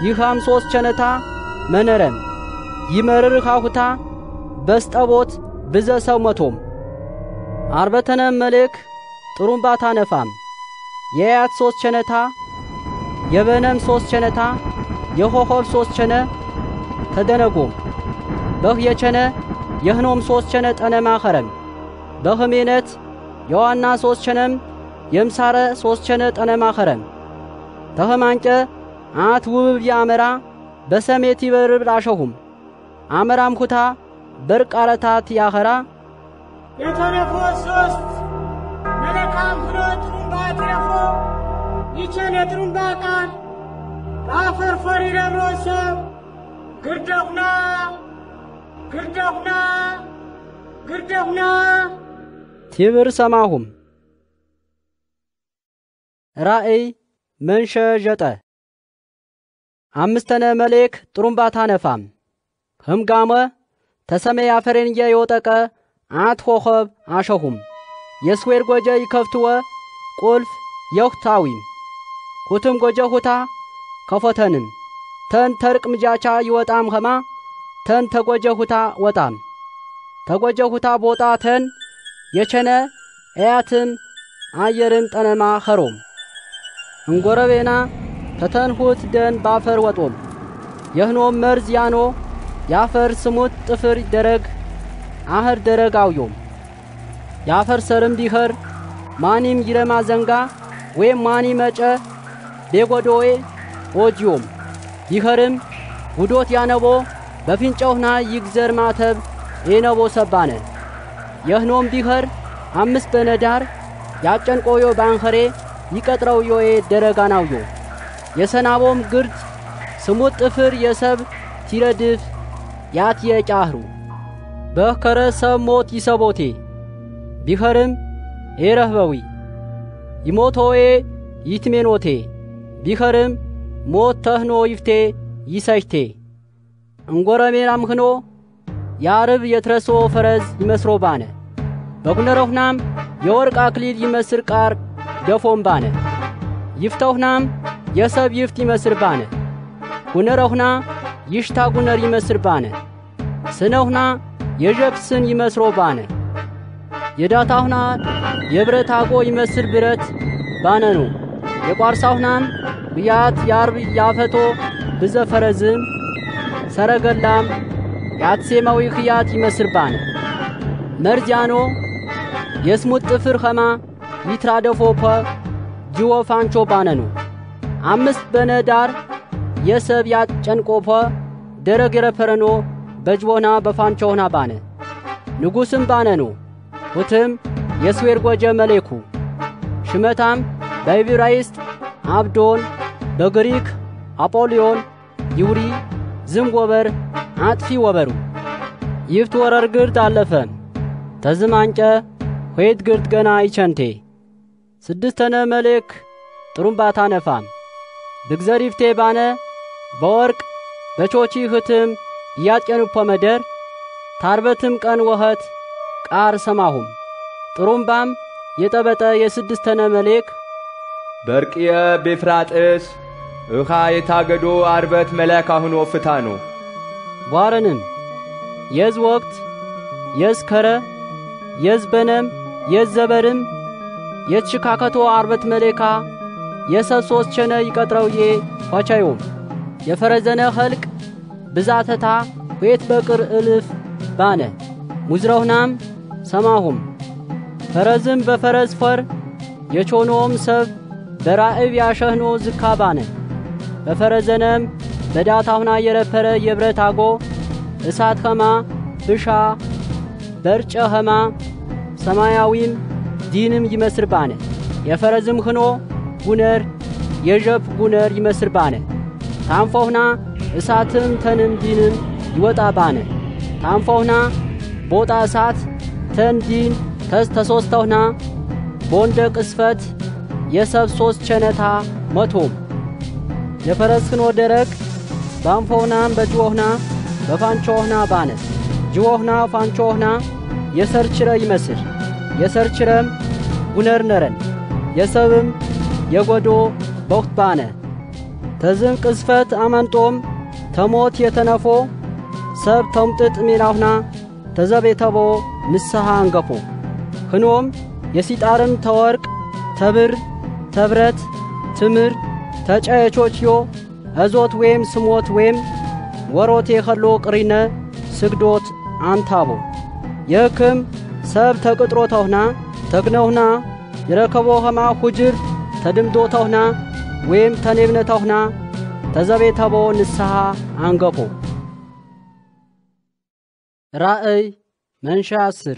ይሃም 3 ቸነታ መነረም ይመርር ካሁታ በስጠቦት ብዘ ሰው መቶም አርበተነ መልክ ጥሩምባታ ነፋም የያት 3 ቸነታ የበነም 3 ቸነታ የሆሆብ 3 ቸነ ተደነጎም በህ የቸነ የህኖም 3 ቸነ ጠነማ ኸረም በህሜነት የዋና 3 ቸነም የምሳረ 3 ቸነ ጠነማ ኸረም ተህማንጨ አት ውብ ያመራ በሰሜት ይበርብ ላሸሁም አመራም ኩታ በርቃረታት ያኸራ የተነፎ 3 መለካም ፍሮ ጥሩምባ ትረፎ ይቸነ ጥሩምባ ቃል በአፈርፈር ይረብሮሰብ ግርደሁና ግርደሁና ግርደሁና ቲብር ሰማሁም ራእይ መንሸ ዠጠ አምስተነ መሌክ ጥሩምባታ ነፋም ህምጋመ ተሰሜ አፈሬንየ የወጠቀ አት ሆኸብ አሸሁም የስዌር ጎጀ ይከፍትወ ቁልፍ የውታዊም ሁትም ጎጀ ሁታ ከፎተንም ተን ተርቅ ምጃቻ ይወጣም ኸማ ተን ተጎጀ ሁታ ወጣም ተጎጀ ሁታ ቦጣ ተን የቸነ ኤያትም አየርን ጠነማ ኸሮም እንጎረቤና ተተንሁት ደን ባፈር ወጦም የህኖም መርዝ ያኖ ያፈር ስሙት ጥፍር ደረግ አህር ደረግ አውዮም ያፈር ሰርም ቢኸር ማኒም ይረማ ዘንጋ ወይም ማኒ መጨ ቤጎዶዌ ኦጂዮም ይኸርም ጉዶት ያነቦ በፊንጨውና ይግዘር ማተብ ኤነቦ ሰባነ የህኖም ቢኸር 5 በነዳር ያጨንቆዮ ባንኸሬ ይቀጥረው ዮኤ ደረጋናውዮ የሰናቦም ግርድ ስሙት ጥፍር የሰብ ቲረድፍ ያትየ ጫህሩ በከረ ሰብ ሞት ይሰቦቴ ቢኸርም ኤረህበዊ ይሞቶዌ ይትሜኖቴ ቢኸርም ሞት ተህኖ ይፍቴ ይሰይቴ እንጎረሜናም ህኖ ያርብ የትረሶ ፈረዝ ይመስሮ ባነ በጉነረሁናም የወርቅ አክሊል ይመስር ቃር ደፎም ባነ ይፍተውናም የሰብ ይፍት ይመስር ባነ ጉነረሁና ይሽታ ጉነር ይመስር ባነ ስነውና የጀብስን ይመስሮ ባነ የዳታውና የብረት አጎ ይመስር ብረት ባነኑ የቋርሳውናም ብያት ያርብ ያፈቶ ብዘፈረዝም ሰረገላም ያትሴማዊ ኽያት ይመስር ባነ መርጃኖ የስሙት ጥፍር ኸማ ይትራደፎፖ ጅዎ ፋንቾ ባነኑ 5 በነዳር የሰብ ያጨንቆፖ ደረግ የረፈረኖ በጅቦና በፋንቾና ባነ ንጉስም ባነኑ ሁትም የስዌር ጎጀ መሌኩ ሽመታም በዕብራይስጥ አብዶን በግሪክ አጶሊዮን ይውሪ ዝምጎበር አጥፊ ወበሩ ይፍት ወረር ግርድ አለፈ ተዝማንጨ ሆይት ግርድ ገና ይቸንቴ 6ተነ መሌክ ጥሩምባታ ነፋም ድግዘር ይፍቴ ባነ በወርቅ በቾቺ ህትም ያጤኑፖ መደር ታርበትም ቀን ወኸት ቃር ሰማሁም ጥሩምባም የጠበጠ የ6ተነ መሌክ በርቅየ ቤፍራጥስ እኻ የታገዶ አርበት መለካ ሆኖ ፍታኑ ቧረንም የዝ ወቅት የዝ ከረ የዝ በነም የዝ ዘበርም የትሽካከቶ አርበት መሌካ የሰብ 3 ቸነ ይቀጥረውዬ ሆቻዮም የፈረዘነ ኸልቅ ብዛተታ ቤት በቅር እልፍ ባነ ሙዝረውናም ሰማሁም ፈረዝም በፈረዝ ፈር የቾኖም ሰብ በራእብ ያሸህኖ ዝካ ባነ በፈረዘነም በዳታውና የረፈረ የብረት አጎ እሳት ኸማ ብሻ በርጨ ኸማ ሰማያዊም ዲንም ይመስር ባነ የፈረዝም ህኖ ጉነር የጀብ ጉነር ይመስር ባነ ታንፎህና እሳትም ተንም ዲንም ይወጣ ባነ ታንፎህና ቦጣ እሳት ተን ዲን ተሶስተውና ቦንደ ቅስፈት የሰብ 3 ቸነታ መቶም የፈረስ ህኖ ደረቅ ባንፎህናም በጅዎህና በፋንቾህና ባነ ጅዎህና ፋንቾህና የሰርችረ ይመስር የሰርችረም ጉነር ነረን የሰብም የጎዶ በውት ባነ ተዝን ቅስፈት አመንጦም ተሞት የተነፎ ሰብ ተምጥጥ ሚናሁና ተዘቤተቦ ንስሐ አንገፎ ህኖም የሲጣርን ተወርቅ ተብር ተብረት ትምር ተጨዮቾችዮ እዞት ወይም ስሞት ወይም ወሮቴ ኸሎ ቅሪነ ስግዶት አንታቦ የክም ሰብ ተቅጥሮተውና ተግነውና ይረከቦ ኸማ ሁጅር ተድምዶተውና ወይም ተኔብነተውና ተዘቤተቦ ንስሐ አንገፎ ራእይ መንሻ 10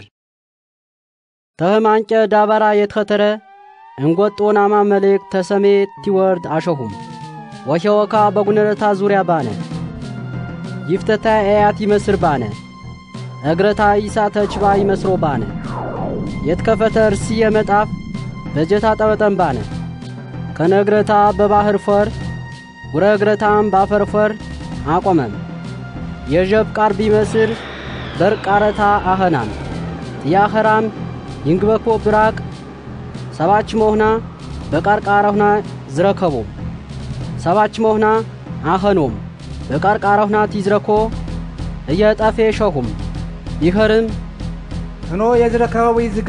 ተህማንጨ ዳባራ የተኸተረ እንጎጦናማ መልእክ ተሰሜት ትወርድ አሸሁም ወሸወካ በጉነረታ ዙሪያ ባነ ይፍተታ አያት ይመስር ባነ እግረታ ይሳተችባ ይመስሮ ባነ የተከፈተ እርሲ የመጣፍ በጀታ ጠበጠም ባነ ከነግረታ በባህር ፈር ወረግረታም ባፈርፈር አቆመም የጀብ ቃር ቢመስር በርቃረታ አኸናም ያኸራም ይንግበኮ ብራቅ ሰባች ሞህና በቃርቃራሁና ዝረከቦ ሰባች ሞህና አኸኖም በቃርቃራሁና ትዝረኮ እየጠፌ ሸሁም ይኸርም ህኖ የዝረከበው ይዝጋ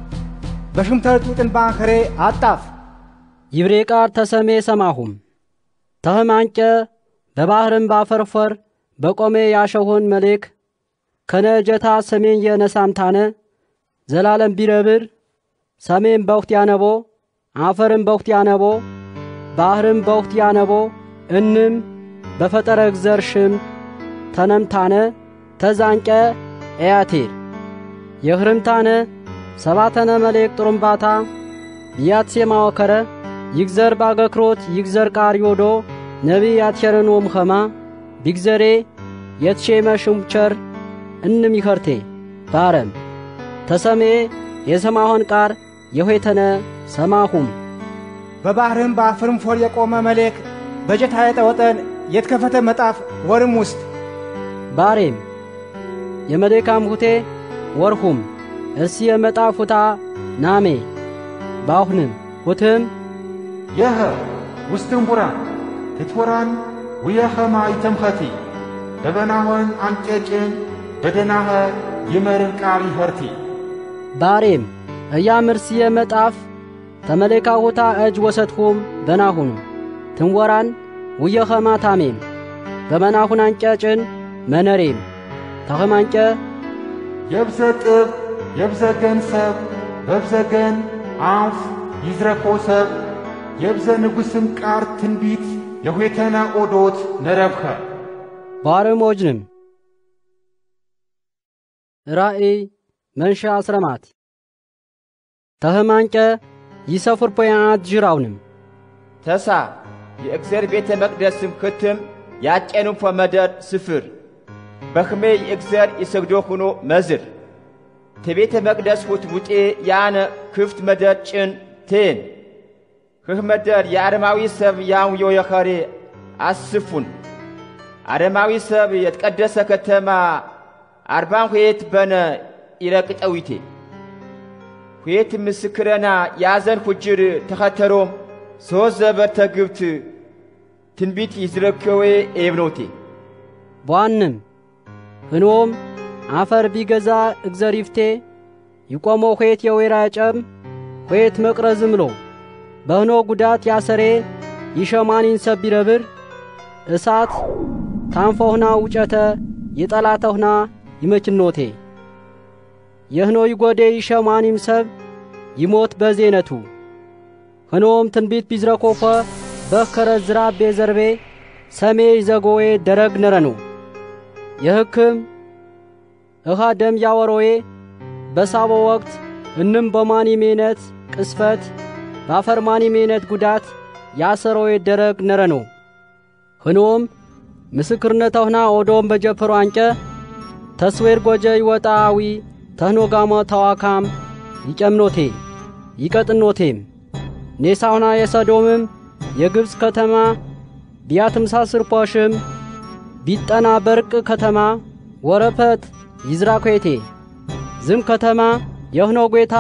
በሽምተር ጡጥን ባንከሬ አጣፍ ይብሬቃር ተሰሜ ሰማሁም ተህማንጨ በባህርም ባፈርፈር በቆሜ ያሸሁን መልክ ከነጀታ ሰሜን የነሳምታነ ዘላለም ቢረብር ሰሜን በውክት ያነቦ አፈርም በውክት ያነቦ ባህርም በውክት ያነቦ እንም በፈጠረ ግዘርሽም ተነምታነ ተዛንቀ ኤያቴር የህርምታነ ሰባተነ መልክ ጥሩምባታ ያትሴማ ወከረ ይግዘር ባገክሮት ይግዘር ቃሪዮዶ ነቢይ ያትሸረን ወምኸማ ቢግዘሬ የትሼመ ሽምቸር እንም ይኸርቴ ባረም ተሰሜ የሰማሆን ቃር የሆይተነ ሰማሁም በባህርም በአፈርም ፎር የቆመ መልክ በጀታ የጠወጠን የተከፈተ መጣፍ ወርም ውስጥ ባሬም የመልካም ሁቴ ወርሁም እርሲ የመጣፉታ ናሜ ባሁንም ሁትም የኸ ውስጥም ቡራ ትትወራን ውየኸማ ይተምኸቲ ደበናሆን አንጨጭን በደናኸ ይመርን ቃል ይኸርቲ ባሬም እያምርሲ የመጣፍ ተመለካሁታ እጅ ወሰትሁም በናሁን ትንወራን ውየኸማ ታሜም በመናሁን አንጨጭን መነሬም ተኸማንጨ የብዘ ጥብ የብዘ ገንሰብ በብዘገን አንፍ ይዝረኮ ሰብ የብዘ ንጉስም ቃር ትንቢት የሁተና ኦዶት ነረብኸ ባርም ወጅንም ራእይ መንሻ 10 ተህማንጨ ይሰፍር ፖያት ጅራውንም ተሳ የእግዚአብሔር ቤተ መቅደስም ክትም ያጨንም ፈመደር ስፍር በክሜ የእግዚአብሔር ይሰግዶ ሆኖ መዝር ተቤተ መቅደስ ሁት ውጤ ያነ ክፍት መደር ጭን ቴን ክህ መደር የአረማዊ ሰብ ያው የኸሬ አስፉን አረማዊ ሰብ የተቀደሰ ከተማ 40 ሁየት በነ ይረቅጠዊቴ ሁየት ምስክረና ያዘን ሁጅር ተኸተሮም ሶስት ዘበር ተግብት ትንቢት ይዝረከዌ ኤብኖቴ ቧንም ህኖም አፈር ቢገዛ እግዘሪፍቴ ይቆሞ ሁየት የወይራ ጨም ሁየት መቅረዝምሎ በህኖ ጉዳት ያሰሬ ይሸማኒን ሰብ ቢረብር እሳት ታንፎህና ውጨተ የጠላተውና ይመችኖቴ የህኖ ይጎዴ ይሸማኒም ሰብ ይሞት በዜነቱ ህኖም ትንቢት ቢዝረኮፈ በከረ ዝራብ ቤዘርቤ ሰሜ ይዘጎዌ ደረግ ነረኑ የህክም እኻ ደም ያወሮዌ በሳቦ ወቅት እንም በማኒ ሜነት ቅስፈት ባፈርማኒ ሜነት ጉዳት ያሰሮዌ ደረግ ነረኑ ህኖም ምስክርነተውና ኦዶም በጀፈሩ አንጨ ተስዌር ጎጀ ይወጣዊ ተህኖ ጋሞ ተዋካም ይጨምኖቴ ይቀጥኖቴም ኔሳውና የሰዶምም የግብጽ ከተማ ቢያትምሳስር ፖሽም ቢጠና በርቅ ከተማ ወረፈት ይዝራኮቴ ዝም ከተማ የህኖ ጌታ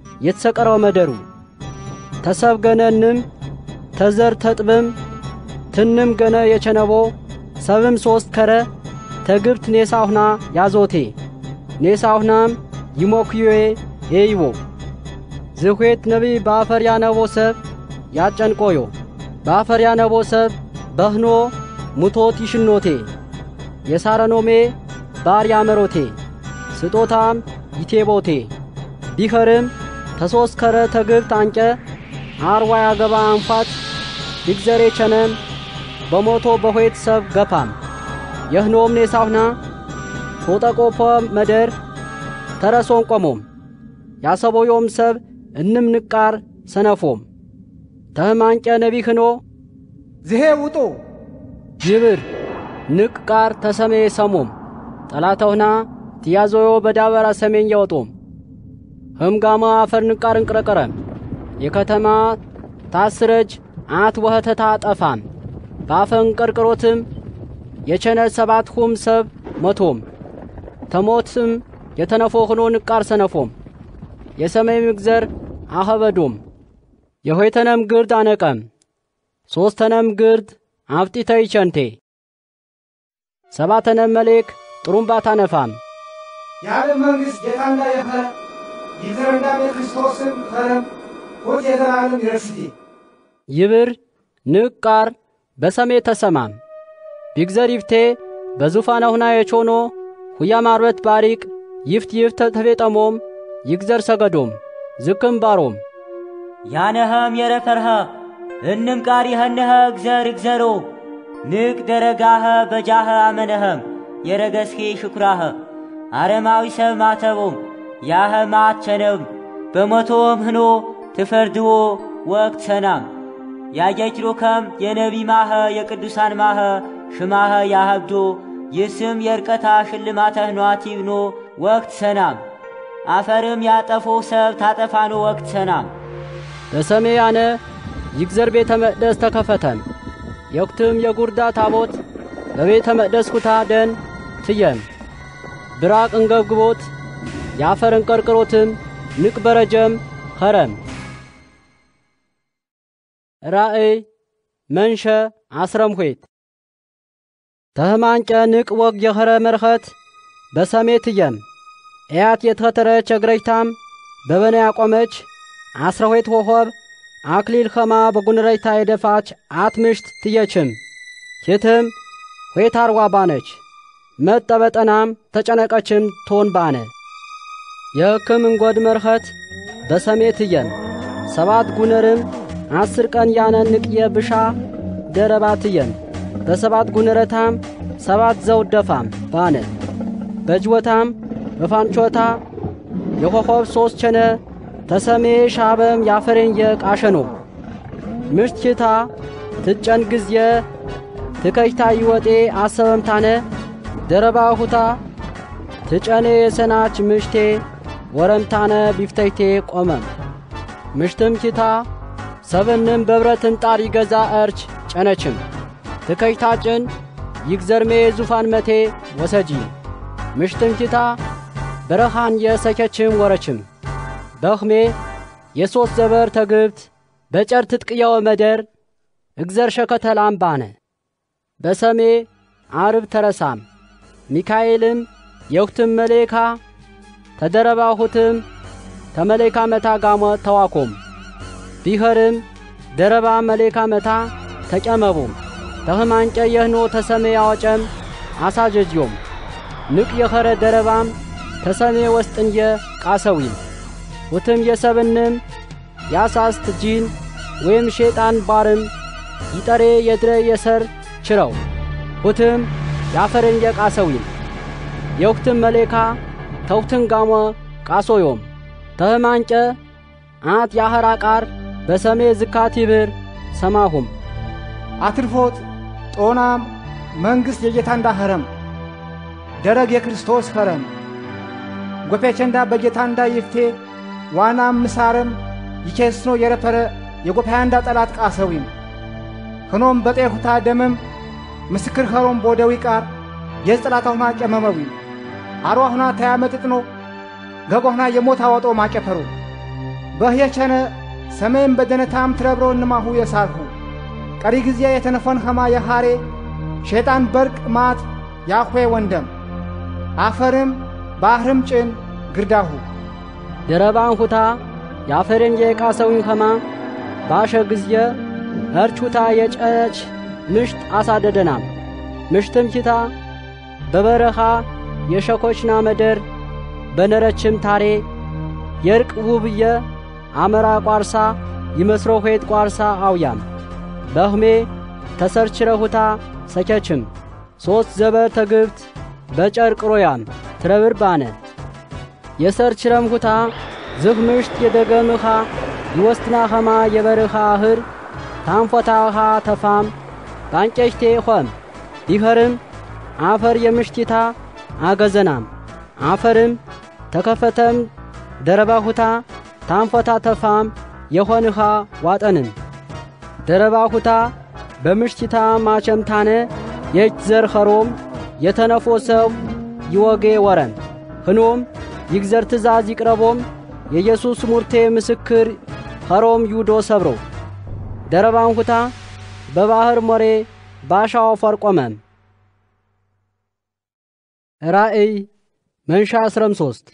የተሰቀረው መደሩ ተሰብገነንም ተዘር ተጥብም ትንም ገነ የቸነቦ ሰብም 3 ከረ ተግብት ኔሳሁና ያዞቴ ኔሳሁናም ይሞክዩዌ ኤይቦ ዝኼት ነቢይ በአፈር ያነቦ ሰብ ያጨንቆዮ በአፈር ያነቦ ሰብ በህኖ ሙቶት ይሽኖቴ የሳረኖሜ ባር ያመሮቴ ስጦታም ይቴቦቴ ቢኸርም ተሶስት ከረ ተግብት አንጨ አርዋ ያገባ አንፋት ይግዘሬ ቸነም በሞቶ በሆይት ሰብ ገፓም የህኖም ኔሳሁና ፎጠቆፖ መደር ተረሶን ቆሞም ያሰቦዮም ሰብ እንም ንቃር ሰነፎም ተህማንጨ ነቢ ህኖ ዝሄ ውጡ ይብር ንቅቃር ተሰሜ ሰሞም ጠላተውና ትያዞዮ በዳበራ ሰሜን ያወጦም ህምጋማ አፈር ንቃር እንቅረቀረም የከተማ ታስረጅ አት ወህተታ ጠፋም ባፈን ቀርቅሮትም የቸነ 7 ሁም ሰብ መቶም ተሞትም የተነፎ ሆኖ ንቃር ሰነፎም የሰሜን ምግዘር አኸበዶም የሆይተነም ግርድ አነቀም 3ተነም ግርድ አፍጢተይ ቸንቴ 7ተነም መሌክ ጥሩምባ ታነፋም የዓለም መንግሥት ጌታ እንዳየኸረ ይዘረንዳ በክርስቶስም ኸረም ሆት የዘላለም ይረስቲ ይብር ንቃር በሰሜ ተሰማም ቢግዘር ይፍቴ በዙፋናሁና የቾኖ ሁያ ማርበት ባሪቅ ይፍት ተፌጠሞም ይግዘር ሰገዶም ዝክም ባሮም ያነህም የረፈርኸ እንም ቃር ይኸነኸ እግዘሮ ንቅ ደረጋኸ በጃኸ አመነኸም የረገስኺ ሽኩራኸ አረማዊ ሰብ ማተቦም ያኸ ማቸነም በመቶም ህኖ ትፈርድዎ ወቅት ሰናም ያጌጅሮከም የነቢ ማኸ የቅዱሳን ማኸ ሽማኸ ያህብዶ ይስም የርቀታ ሽልማተ ህኗቲብኖ ወቅት ሰናም አፈርም ያጠፎ ሰብ ታጠፋኖ ወቅት ሰናም በሰሜ ያነ ይግዘር ቤተ መቅደስ ተከፈተም የወቅትም የጉርዳ ታቦት በቤተ መቅደስ ኩታ ደን ትየም ብራቅ እንገብግቦት ያፈርን ቀርቅሮትም ንቅ በረጀም ኸረም ራእይ መንሸ አስረም ሆይት ተህማንጨ ንቅ ወግ የኸረ መርኸት በሰሜ ትየም ኤያት የተኸተረች እግረይታም በበነ ያቆመች 12 ሆሆብ አክሊል ኸማ በጉንረይታ የደፋች አትምሽት ትየችም የትም ሆይት አርዋ ባነች መጠበጠናም ተጨነቀችም ቶን ባነ የህክም እንጎድ መርኸት በሰሜ ትየም 7 ጉነርም 10 ቀን ያነንቅ የብሻ ደረባ ትየም በ7 ጉነረታም 7 ዘውድ ደፋም ባነ በጅወታም በፋንቾታ የኮኮብ 3 ቸነ ተሰሜ ሻበም ያፈሬን የቃሸኖ ምሽትታ ትጨን ግዚየ ትከይታ ይወጤ አሰበም ታነ ደረባ ሁታ ትጨኔ የሰናች ምሽቴ ወረምታነ ቢፍተይቴ ቆመም ምሽትም ኪታ ሰብንም በብረትን ጣር ይገዛ እርች ጨነችም ትከይታጭን ይግዘርሜ ዙፋን መቴ ወሰጂ ምሽትም ኪታ በረኻን የሰከችም ወረችም በኽሜ የ3 ዘበር ተግብት በጨር ትጥቅየው መደር እግዘር ሸከተላም ባነ በሰሜ አርብ ተረሳም ሚካኤልም የውክትም መሌካ ተደረባሁትም ተመሌካ መታ ጋሞ ተዋኮም ቢኸርም ደረባ መሌካ መታ ተቀመቡም ተህማንጨ የህኖ ተሰሜ ያወጨም አሳጀጅዮም ንቅ የኸረ ደረባም ተሰሜ ወስጥንየ ቃሰዊም ውትም የሰብንም ያሳስት ጂን ወይም ሼጣን ባርም ይጠሬ የድረ የሰር ችረው ውትም ያፈርን የቃሰዊም የውክትም መሌካ ተውትን ጋሞ ቃሶዮም ተህማንጨ አት ያኸራ ቃር በሰሜ ዝካት ይብር ሰማሁም አትርፎት ጦናም መንግሥት የጌታ እንዳኸረም ደረግ የክርስቶስ ኸረም ጎፔቸንዳ በጌታ እንዳ ይፍቴ ዋናም ምሳረም ይኬስኖ የረፈረ የጎፓያንዳ ጠላት ቃሰዊም ሆኖም በጤሁታ ደምም ምስክር ኸሮም ቦደዊ ቃር የጽላታውና ጨመመዊም አርዋሁና ተያመጥጥኖ ገጎህና የሞታ ወጦ ማጨፈሩ በህየቸነ ሰሜን በደነታም ትረብሮ እንማሁ የሳርሁ ቀሪ ጊዜ የተነፈን ኸማ የኻሬ ሸይጣን በርቅ ማት ያኽዌ ወንደም አፈርም ባህርም ጭን ግርዳሁ ደረባን ሁታ ያፈርን የቃሰውን ኸማ ባሸ ጊዜ እርቹታ የጨች ምሽት አሳደደናም ምሽትም ኪታ በበረኻ የሸኮችና መደር በነረችም ታሬ የርቅ ውብየ አመራ ቋርሳ ይመስሮ ሄት ቋርሳ አውያም በህሜ ተሰርችረሁታ ሰከችም ሶስት ዘበር ተግብት በጨርቅ ሮያም ትረብር ባነ የሰርችረም ሁታ ዝህ ምሽት የደገምኻ ይወስትና ኸማ የበርኻ እህር ታንፎታኻ ተፋም ባንጨሽቴ ኾም ቢኸርም አፈር የምሽቲታ አገዘናም አፈርም ተከፈተም ደረባሁታ ታንፎታ ተፋም የኾንኻ ዋጠንን ደረባሁታ በምሽቲታ ማቸምታነ የእጅ ዘር ኸሮም የተነፎ ሰው ይወጌ ወረም ህኖም ይግዘር ትእዛዝ ይቅረቦም የኢየሱስ ሙርቴ ምስክር ኸሮም ዩዶ ሰብሮ ደረባንሁታ በባህር ሞሬ ባሻው ፈርቆመም ራእይ መንሻ 13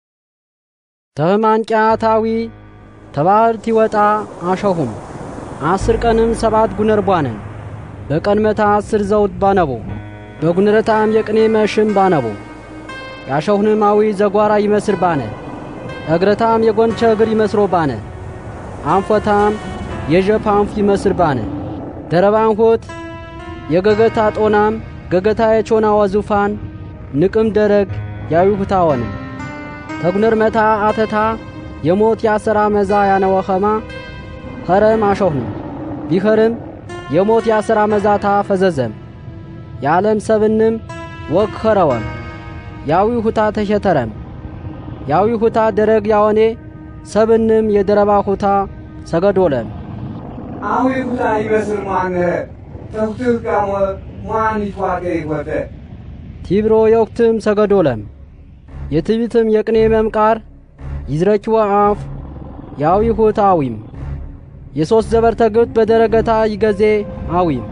ተማንቂያታዊ ተባህርት ይወጣ አሸሁም 10 ቀንም 7 ጉነር ቧነን በቀንመታ 10 ዘውት ባነቦ በጉነረታም የቅኔ መሽም ባነቦ ያሸሁንማዊ ዘጓራ ይመስር ባነ እግረታም የጎንቸ እግር ይመስሮ ባነ አንፎታም የጀፓንፍ ይመስር ባነ ደረባንሁት የገገታ ጦናም ገገታ የቾና ወዙፋን ንቅም ደረግ ያዩሁታ ወነ ተጉነር መታ አተታ የሞት ያሰራ መዛ ያነወኸማ ኸረም አሸሁን ቢኸርም የሞት ያሰራ መዛታ ፈዘዘም የዓለም ሰብንም ወግ ኸረወም ያዊሁታ ተሸተረም ያዊሁታ ደረግ ያወኔ ሰብንም የደረባሁታ ሰገዶለም አዊሁታ ይመስል ማነ ተውትር ጋሞ ማን ይቷገ ይወደ ቲብሮ የወቅትም ሰገዶለም የትቢትም የቅኔ መምቃር ይዝረችዋ አፍ ያዊሁታ አዊም የሶስት ዘበር ተግብት በደረገታ ይገዜ አዊም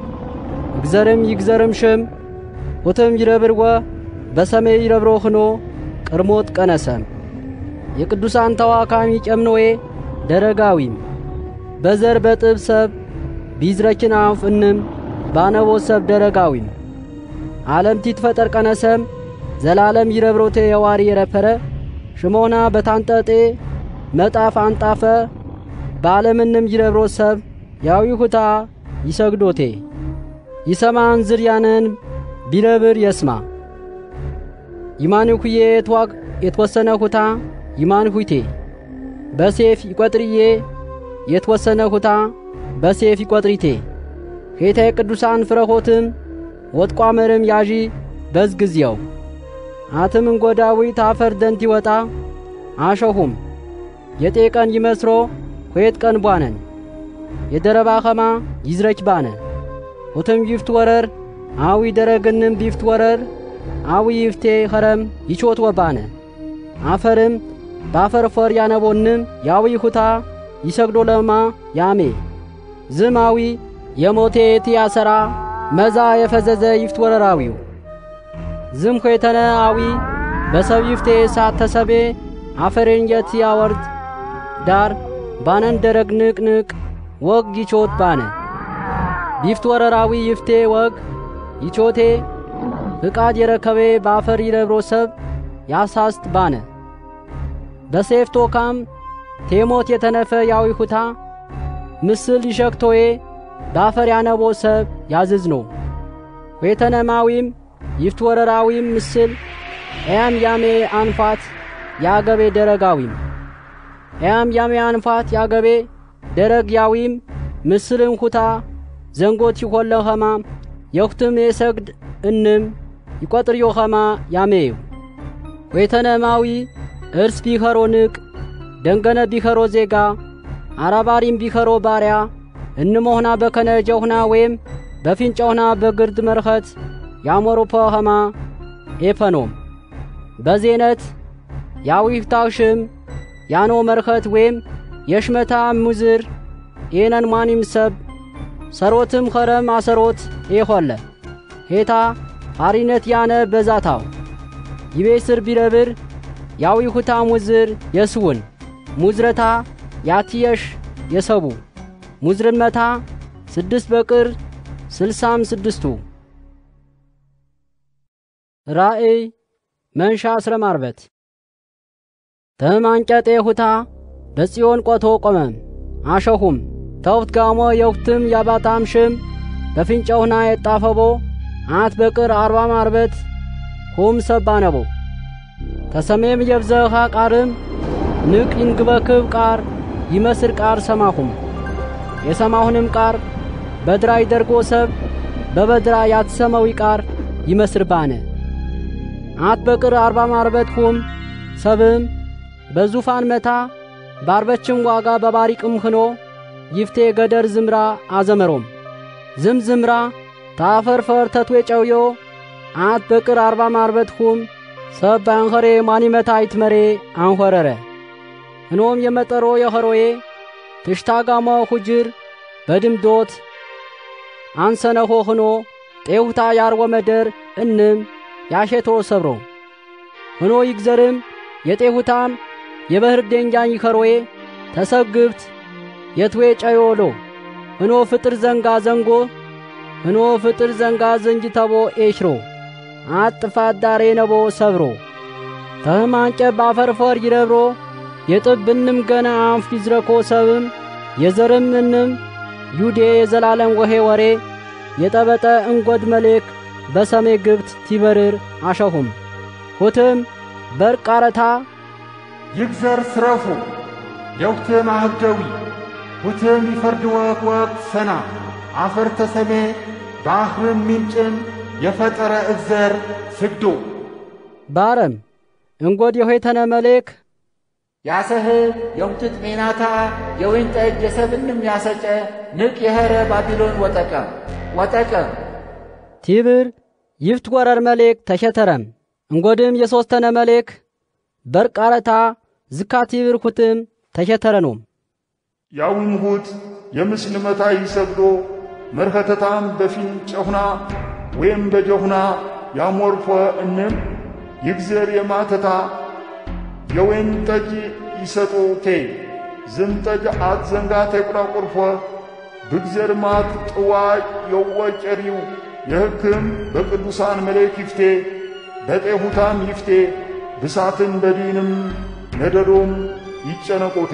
ይግዘርም ሽም ሁትም ይረብርወ በሰሜ ይረብሮ ኽኖ ቅርሞት ቀነሰም የቅዱሳን ተዋካሚ ጨምኖዌ ደረጋዊም በዘር በጥብ ሰብ ቢዝረችን አፍ እንም ባነቦ ሰብ ደረጋዊም ዓለም ትፈጠር ቀነሰም ዘላለም ይረብሮቴ የዋሪ የረፈረ ሽሞና በታንጠጤ መጣፍ አንጣፈ በዓለምንም ይረብሮ ሰብ ያዊሁታ ይሰግዶቴ ይሰማን ዝርያንን ቢረብር የስማ ይማንኩዬ ተዋግ የተወሰነ ሁታ ይማንኩቴ በሴፍ ይቆጥሪዬ የተወሰነ ሁታ በሴፍ ይቆጥሪቴ ሄተ ቅዱሳን ፍረሆትም ወጥቋመርም ያዢ በዝግዚያው አትምን ጎዳዊ ታፈር ደንት ይወጣ አሸሁም የጤቀን ይመስሮ ሆየት ቀን ቧነን የደረባ ኸማ ይዝረች ባነ ሁትም ይፍት ወረር አዊ ደረግንም ቢፍት ወረር አዊ ይፍቴ ኸረም ይቾት ወባነ አፈርም ባፈርፈር ያነቦንም ያዊ ሁታ ይሰግዶ ለማ ያሜ ዝማዊ የሞቴ ትያሰራ መዛ የፈዘዘ ይፍት ወረራዊው ዝም ኾይተነ አዊ በሰብ ይፍቴ ሳት ተሰቤ አፈሬን የት ያወርድ ዳር ባነን ደረግ ንቅንቅ ወግ ይቾት ባነ ቢፍት ወረራዊ ይፍቴ ወግ ይቾቴ ፍቃድ የረከቤ ባፈር ይረብሮ ሰብ ያሳስት ባነ በሴፍቶ ካም ቴሞት የተነፈ ያዊሁታ ምስል ይሸክቶዬ ባፈር ያነቦ ሰብ ያዝዝ ነው ወይተነማዊም ይፍት ወረራዊም ምስል ያም ያሜ አንፋት ያገቤ ደረጋዊም ያም ያሜ አንፋት ያገቤ ደረግ ያዊም ምስልን ሁታ ዘንጎት ይሆለ ኸማ የውክትም የሰግድ እንም ይቆጥር ዮኸማ ያሜው ወይተነማዊ እርስ ቢኸሮ ንቅ ደንገነ ቢኸሮ ዜጋ አራባሪም ቢኸሮ ባሪያ እንሞህና በከነ ጀውህና ወይም በፊንጨውና በግርድ መርኸት ያሞሮፖ ኸማ ኤፈኖም በዜነት ያዊፍታሽም ያኖ መርኸት ወይም የሽመታ ሙዝር ኤነን ማኒም ሰብ ሰሮትም ኸረም አሰሮት ኤኾለ ሄታ ሐሪነት ያነ በዛታው ይቤስር ቢረብር ያዊ ሁታ ሙዝር የስውን ሙዝረታ ያትየሽ የሰቡ ሙዝርን መታ 6 በቅር 66ቱ ራእይ መንሻ አስረማርበት ተማንቀጤ ሁታ በጽዮን ቆቶ ቆመም አሸሁም ተውት ጋሞ የውክትም ያባጣም ሽም በፍንጨውና የጣፈቦ አት በቅር 40 ማርበት ሁም ሰባነቦ ተሰሜም የብዘኻ ቃርም ንቅ ይንግበክብ ቃር ይመስር ቃር ሰማሁም የሰማሁንም ቃር በድራ ይደርጎ ሰብ በበድራ ያትሰመዊ ቃር ይመስር ባነ አት በቅር 40 ማርበት ሁም ሰብም በዙፋን መታ ባርበችም ዋጋ በባሪቅም ኽኖ ይፍቴ ገደር ዝምራ አዘመሮም ዝምዝምራ ታፈርፈር ተትዌ ጨውዮ አት በቅር 40 ማርበት ሁም ሰብ ባንኸሬ ማኒመታ ይትመሬ አንኸረረ እኖም የመጠሮ የኸሮዬ ትሽታጋሞ ሁጅር በድምዶት አንሰነሆ ኽኖ ጤውታ ያርወ መደር እንም ያሼቶ ሰብሮ ሆኖ ይግዘርም የጤሁታም የበህር ደንጃኝ ኸሮዬ ተሰግብት የትዌ ጨዮሎ ሆኖ ፍጥር ዘንጋ ዘንጎ ሆኖ ፍጥር ዘንጋ ዘንጅተቦ ኤሽሮ አጥፋት ዳሬ ነቦ ሰብሮ ተህማንጨ ባፈርፈር ይረብሮ የጥብንም ገና አንፍ ይዝረኮ ሰብም የዘርምንም ዩዴ የዘላለም ወሄ ወሬ የጠበጠ እንጎድ መልክ በሰሜ ግብት ቲበርር አሸሁም ሁትም በርቃረታ ይግዘር ስረፉ የውክትም አህደዊ ሁትም ይፈርድ ወቅት ሰና አፈር ተሰሜ ባሕርም ምንጭም የፈጠረ እግዘር ስግዶ ባረም እንጎድ የሆይተነ መልክ ያሰህ የውክትት ሜናታ የወይን ጠጅ የሰብንም ያሰጨ ንቅ የኸረ ባቢሎን ወጠቀም ቲብር ይፍት ወረር መልክ ተሸተረም እንጎድም የሶስተነ መልክ በርቃረታ ዝካ ቲብር ሁትም ተሸተረኖም ያዊም ሁት የምስል መታ ይሰግዶ መርከተታም በፊን ጨሁና ወይም በጀሁና ያሞርፎ እንም ይግዘር የማተታ የወይን ጠጅ ይሰጡ ቴ ዝም ጠጅ አት ዘንጋ ተቁራቁርፎ ብግዘር ማት ጥዋ የወጨሪው የሕክም በቅዱሳን መለክ ይፍቴ በጤሁታም ይፍቴ ብሳትን በዲንም ነደዶም ይጨነቆቴ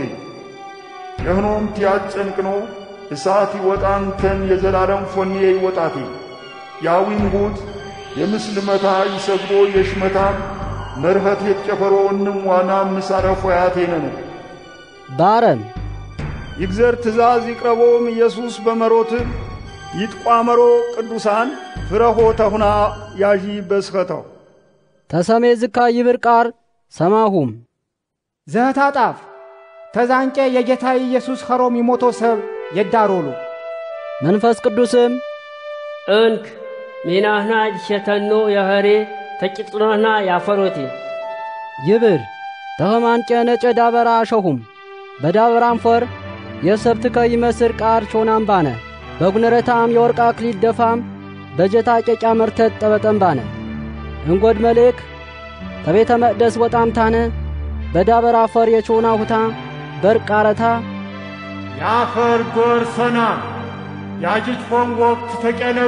የህኖም ቲያጨንቅኖ እሳት ይወጣንተን የዘላለም ፎንዬ ይወጣቴ ያዊም ሁት የምስል መታ ይሰግዶ የሽመታም መርኸት የተጨፈሮንም ዋና ምሳረፎ ያቴነ ነው ባረም ይግዘር ትእዛዝ ይቅረቦም ኢየሱስ በመሮት ይጥቋመሮ ቅዱሳን ፍረሆ ተሁና ያዢ በስኸታው ተሰሜ ዝካ ይብር ቃር ሰማሁም ዘህታጣፍ ተዛንጨ የጌታ ኢየሱስ ኸሮም ይሞቶ ሰብ የዳሮሉ መንፈስ ቅዱስም እንክ ሚናህና ሸተኖ የኸሬ ተቂጥኖና ያፈሮቲ ይብር ተኸማንጨ ነጨ ዳበራ አሸሁም በዳበራም ፈር የሰብትከ ይመስር ቃር ቾናም ባነ በጉነረታም የወርቃ ክሊት ደፋም በጀታ ጨጫ መርተት ጠበጠም ባነ እንጎድ መልክ ተቤተ መቅደስ ወጣም ታነ በዳበራ ፈር የቾና ሁታ በርቃረታ ያፈር ጎርሰና ያጅት ፎን ወቅት ተቀለበ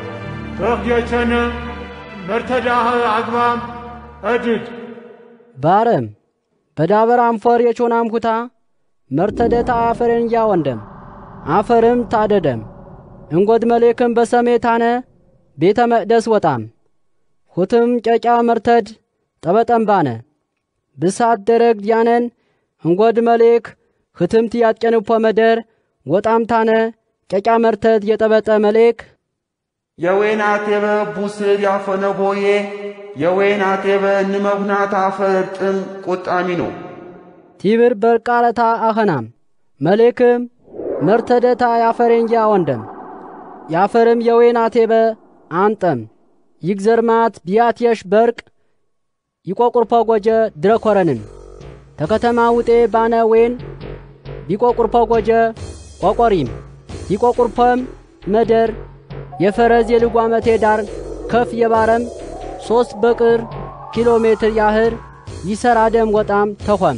ተግየቸነ መርተዳህ አግባም እድድ ባረም በዳበራም ፈር የቾናም ሁታ መርተደታ አፈርን ያወንደም አፈርም ታደደም እንጎድ መልክም በሰሜ ታነ ቤተ መቅደስ ወጣም ሁትም ጨጫ መርተድ ጠበጠም ባነ ብሳት ደረግ ያነን እንጎድ መልክ ህትምት ያጨንፖ መደር ወጣም ታነ ጨጫ መርተድ የጠበጠ መልክ የወይን አቴበ ቡስር ያፈነቦዬ የወይን አቴበ ንመጉናት አፈርጥም ቁጣሚ ነው ቲብር በርቃረታ አኸናም መልክም መርተደታ ያፈረንጃ ወንደም ያፈርም የወይን አቴበ አንጠም ይግዘርማት ቢያትየሽ በርቅ ይቆቁርፖ ጎጀ ድረኮረንን ተከተማ ውጤ ባነ ወይን ቢቆቁርፖ ጎጀ ቆቆሪም ይቆቁርፖም መደር የፈረዝ የልጓመቴ ዳር ከፍ የባረም 3 በቅር ኪሎ ሜትር ያህል ይሰራ ደም ወጣም ተኾም።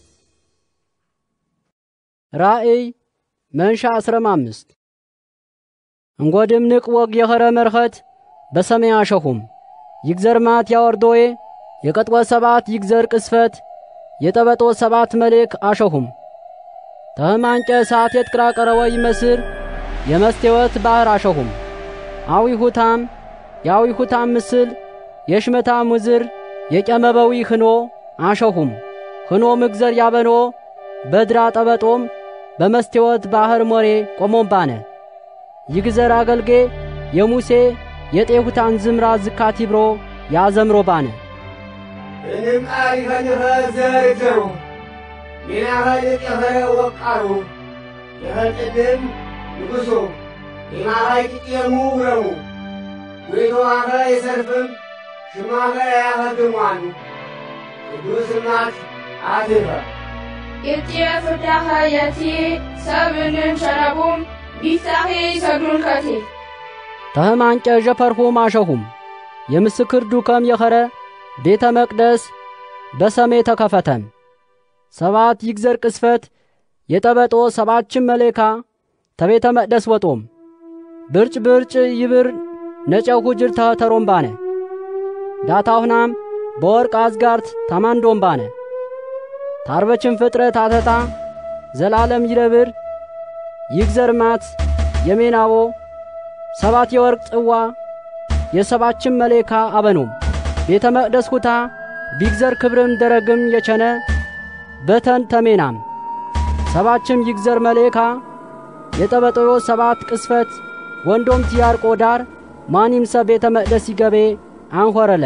ራእይ መንሻ 15 እንጎድም ንቅ ወግ የኸረ መርኸት በሰማይ አሸኹም ይግዘርማት ያወርዶዬ የቀጥወ 7 ይግዘር ቅስፈት የጠበጦ 7 መልክ አሸኹም ተህማንጨ ሰዓት የትቅራቀረወ ይመስር የመስቴወት ባህር አሸኹም አዊሁታም የአዊሁታም ምስል የሽመታ ሙዝር የቀመበዊ ህኖ አሸኹም ህኖ ምግዘር ያበኖ በድራ ጠበጦም በመስቴወት ባህር ሞሬ ቆሞም ባነ ይግዘር አገልጌ የሙሴ የጤሁታን ዝምራ ዝካቲብሮ ያዘምሮ ባነ እንም ቃሪ ከንኸ ዘርዘሩ ሚናኸልቅ የኸረ ወቃሩ የኸልቅድም ንጉሱ የማኻይ ቅጤሙ ውረሙ ወይተዋኸ የሰርፍም ሽማኸ ያኸድሟን ቅዱስናት አትፈ ቅጤ ፍዳኸ የቲ ሰብንን ሸነቡም ቢፍታኺ ሰግዱን ከቴ ተህማንጨ ዠፐርሁም አሸኹም የምስክር ዱከም የኸረ ቤተ መቅደስ በሰሜ ተከፈተም 7 ይግዘር ቅስፈት የጠበጦ 7 መሌካ ተቤተ መቅደስ ወጦም ብርጭ ብርጭ ይብር ነጨው ሁጅር ተተሮም ባነ ዳታውናም በወርቅ አዝጋርት ታማንዶም ባነ ታርበችን ፍጥረት አተታ ዘላለም ይረብር ይግዘርማት የሜናቦ 7 የወርቅ ጽዋ የ7 መሌካ አበኖም ቤተ መቅደስ ኩታ ቢግዘር ክብርን ደረግም የቸነ በተን ተሜናም 7 ይግዘር መሌካ የጠበጦዮ 7 ቅስፈት ወንዶም ትያርቆ ዳር ማኒምሰ ቤተ መቅደስ ይገቤ አንኾረለ።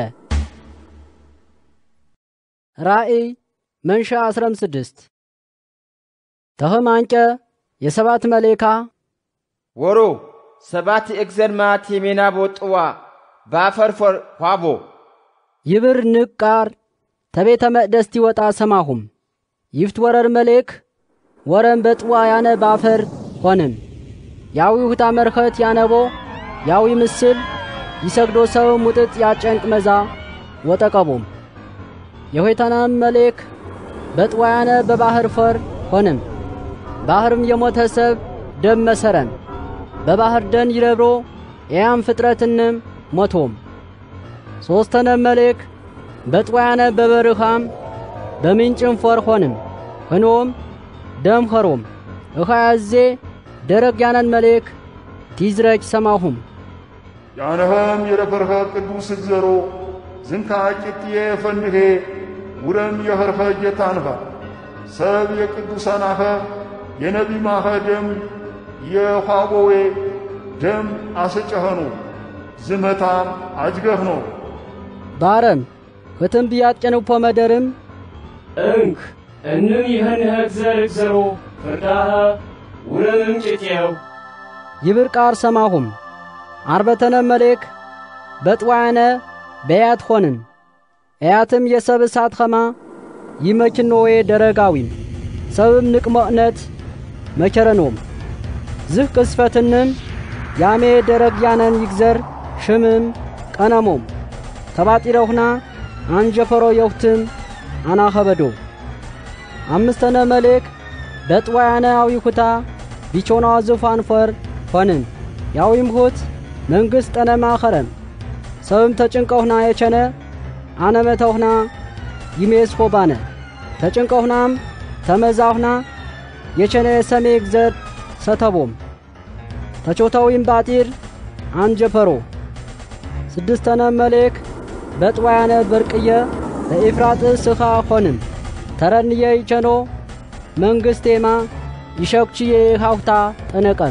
ራእይ መንሻ 16 ተህማንጨ የ7 መሌካ ወሮ 7 እግዘርማት የሜናቦ ጥዋ ባፈርፎር ኋቦ ይብር ንቃር ተቤተ መቅደስ ይወጣ ሰማሁም ይፍት ወረር መሌክ ወረም በጥዋ ያነ ባፈር ሆንም ያዊሁታ መርኸት ያነቦ ያዊ ምስል ይሰግዶ ሰው ሙጥጥ ያጨንቅ መዛ ወጠቀቦም የሆይታናም መሌክ በጥዋ ያነ በባህር ፈር ሆንም ባህርም የሞተ ሰብ ደም መሰረም በባህር ደን ይረብሮ ያም ፍጥረትንም ሞቶም 3 መሌክ በጥዋ ያነ በበርኻም በምንጭም ፈር ሆንም ህኖም ደም ኸሮም እኻያዜ ደረግ ያነን መሌክ ቲዝረጅ ሰማሁም ያነኸም የረፈርኸ ቅዱስ እግዘሮ ዝንካ ቂጥዬ ፈንሄ ውረም የኸርኸ ጌታንኸ ሰብ የቅዱሳናኸ የነቢማኸ ደም የኋቦዌ ደም አሰጨኸኑ ዝመታም አጅገህኖ ባረም ህትም ቢያጨንፖ መደርም እንክ እንም ይህን ህግዘር እግዘሮ ፍርዳኸ ውረምም ጭጤው ይብር ቃር ሰማሁም 40 መሌክ በጥዋያነ በያት ሆንም እያትም የሰብ እሳት ኸማ ይመችኖዌ ደረጋዊም ሰብም ንቅመእነት መቸረኖም ዝህ ቅስፈትንም ያሜ ደረግ ያነን ይግዘር ሽምም ቀነሞም ተባጢረውና አንጀፈሮ የውትም አናኸበዶ 5 መሌክ በጥዋያነ አዊኩታ ቢቾና ዙፋን ፈር ሆንም ያዊም ሁት መንግሥት ጠነማ ኸረም ሰብም ተጭንቀውና የቸነ አነመተውና ይሜስኮ ባነ ተጭንቀውናም ተመዛውና የቸነ ሰሜ ግዘር ሰተቦም ተቾታዊም ባጢር አንጀፈሮ 6 መሌክ በጥዋያነ በርቅየ ለኤፍራጥስ ስኻ ሆንም ተረንየ ይቸኖ መንግሥቴማ ይሸክችዬ ሃውታ ጠነቀም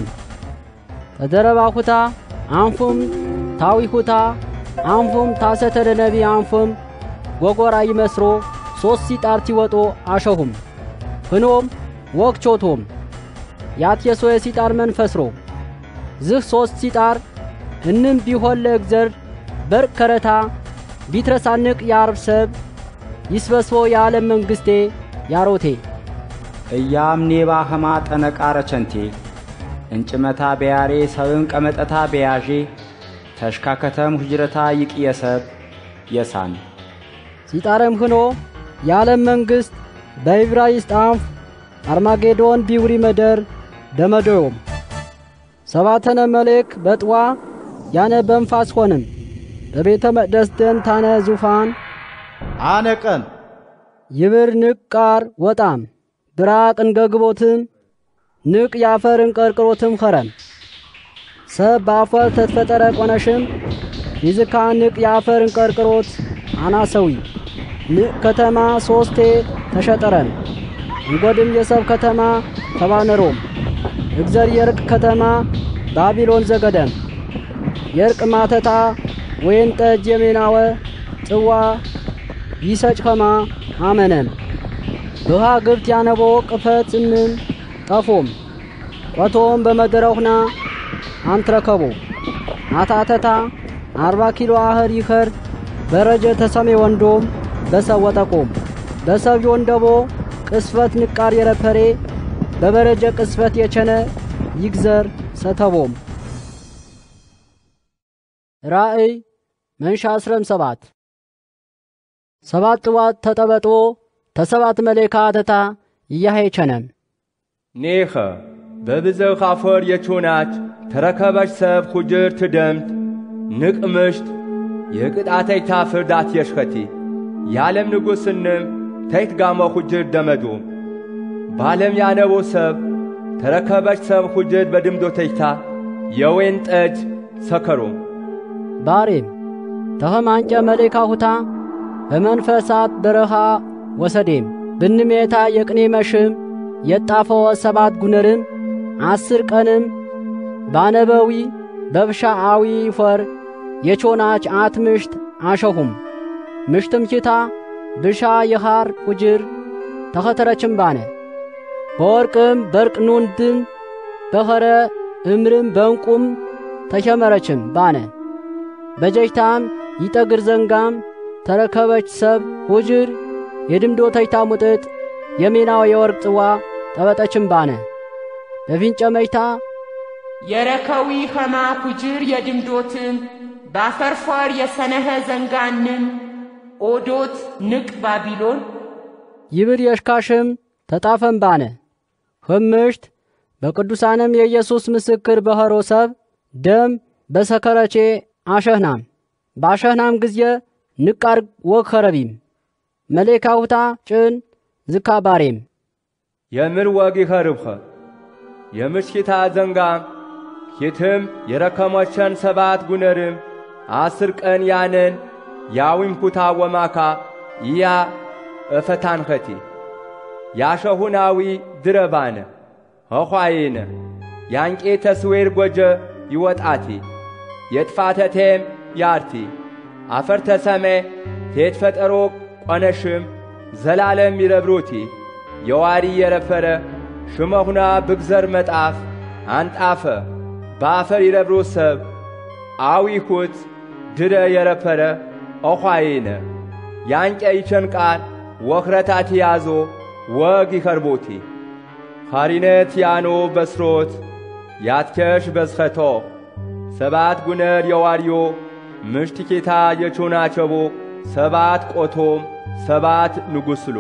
ተደረባሁታ አንፉም ታዊሁታ አንፉም ታሰተደ ነቢ አንፉም ጎጎራ ይመስሮ 3 ሲጣር ትወጦ አሸሁም ህኖም ወክቾቶም ያትየሶ የሲጣር መንፈስሮ ዝህ 3 ሲጣር እንም ቢሆን ለእግዘር በርከረታ ቢትረሳንቅ ያርብ ሰብ ይስበስቦ የዓለም መንግሥቴ ያሮቴ እያም ኔባ ኸማ ጠነቃረቸንቴ እንጭመታ በያሬ ሰብም ቀመጠታ በያዤ ተሽካከተም ሁጅረታ ይቅየሰብ የሳን ሲጣረም ሆኖ የዓለም መንግሥት በዕብራይስጥ አንፍ አርማጌዶን ቢውሪ መደር ደመዶዮም ሰባተነ መሌክ በጥዋ ያነ በንፋስ ሆንም በቤተ መቅደስ ደን ታነ ዙፋን አነቀም ይብር ንቅ ቃር ወጣም ብራቅ እንገግቦትም ንቅ ያፈርን ቀርቅሮትም ኸረም ሰብ ባፈር ተተፈጠረ ቆነሽም ይዝካ ንቅ ያፈርን ቀርቅሮት አናሰዊ ንቅ ከተማ ሶስቴ ተሸጠረም እንጎድም የሰብ ከተማ ተባነሮም እግዘር የርቅ ከተማ ባቢሎን ዘገደም የርቅ ማተታ ወይን ጠጅ የሜናወ ጽዋ ይሰጭ ከማ አመነም ብሃ ግብት ያነቦ ቅፈትንም ጠፎም ቆቶም በመደረውና አንትረከቦ አታተታ 40 ኪሎ አህር ይኸር በረጀ ተሰሜ ወንዶም በሰወጠቆም በሰብ ወንደቦ ቅስፈት ንቃር የረፈሬ በበረጀ ቅስፈት የቸነ ይግዘር ሰተቦም ራእይ መንሻ 17 ሰባት ዋት ተጠበጦ ተሰባት መለካተታ ይያሄቸነም ኔኸ በብዘው ኻፈር የቾናች ተረከበች ሰብ ሁጅር ትደምት ንቅምሽት የቅጣተይታ ፍርዳት የሽኸቲ የዓለም ንጉሥንም ተይት ጋሞ ሁጅር ደመዶ ባለም ያነቦ ሰብ ተረከበች ሰብ ሁጅር በድምዶ ተይታ የወይን ጠጅ ሰከሮም ባሬም ተኸማንጨ መሌካ ሁታ በመንፈሳት በረኻ ወሰዴም ብንሜታ የቅኔ መሽም የጣፈው ሰባት ጉነርም 10 ቀንም ባነበዊ በብሻአዊ ፈር የቾናች አትምሽት አሸሁም ምሽትም ኪታ ብሻ የኻር ሁጅር ተኸተረችም ባነ በወርቅም በርቅ ኑንድም በኸረ እምርም በንቁም ተሸመረችም ባነ በጀጅታም ይጠግር ዘንጋም ተረከበች ሰብ ሁጅር የድምዶ ተይታ ሙጥጥ የሜናው የወርቅ ጽዋ ጠበጠችም ባነ በፊንጨ መይታ የረከዊ ኸማ ሁጅር የድምዶትም ባፈርፋር የሰነኸ ዘንጋንም ኦዶት ንቅ ባቢሎን ይብር የሽካሽም ተጣፈም ባነ ህምሽት በቅዱሳንም የኢየሱስ ምስክር በኸሮ ሰብ ደም በሰከረቼ አሸህናም ባሸህናም ጊዜ ንቃር ወከረቢም መሌካውታ ጭን ዝካባሬም የምር ወግ ይኸርብኸ የምሽኪታ ዘንጋም ኪትም የረከሞቸን ሰባት ጉነርም 10 ቀን ያነን ያዊም ኩታ ወማካ ያ እፈታንኸቲ ያሸሁናዊ ድረባነ ኸኳይነ ያንቄ ተስዌር ጎጀ ይወጣቲ የጥፋተቴም ያርቲ አፈር ተሰሜ ቴት ፈጠሮ ቆነሽም ዘላለም ይረብሮቲ የዋሪ የረፈረ ሽመሁና ብግዘር መጣፍ አንጣፈ በአፈር ይረብሮ ሰብ አዊኩት ድረ የረፈረ ኦኻይነ ያንቄ ይቸንቃር ወኽረታት ያዞ ወግ ይኸርቦቲ ኻሪነት ያኖ በስሮት ያትከሽ በዝኸቶ ሰባት ጉነር የዋርዮ ምሽትኬታ የቾናቸቦ ሰባት ቆቶም ሰባት ንጉስሎ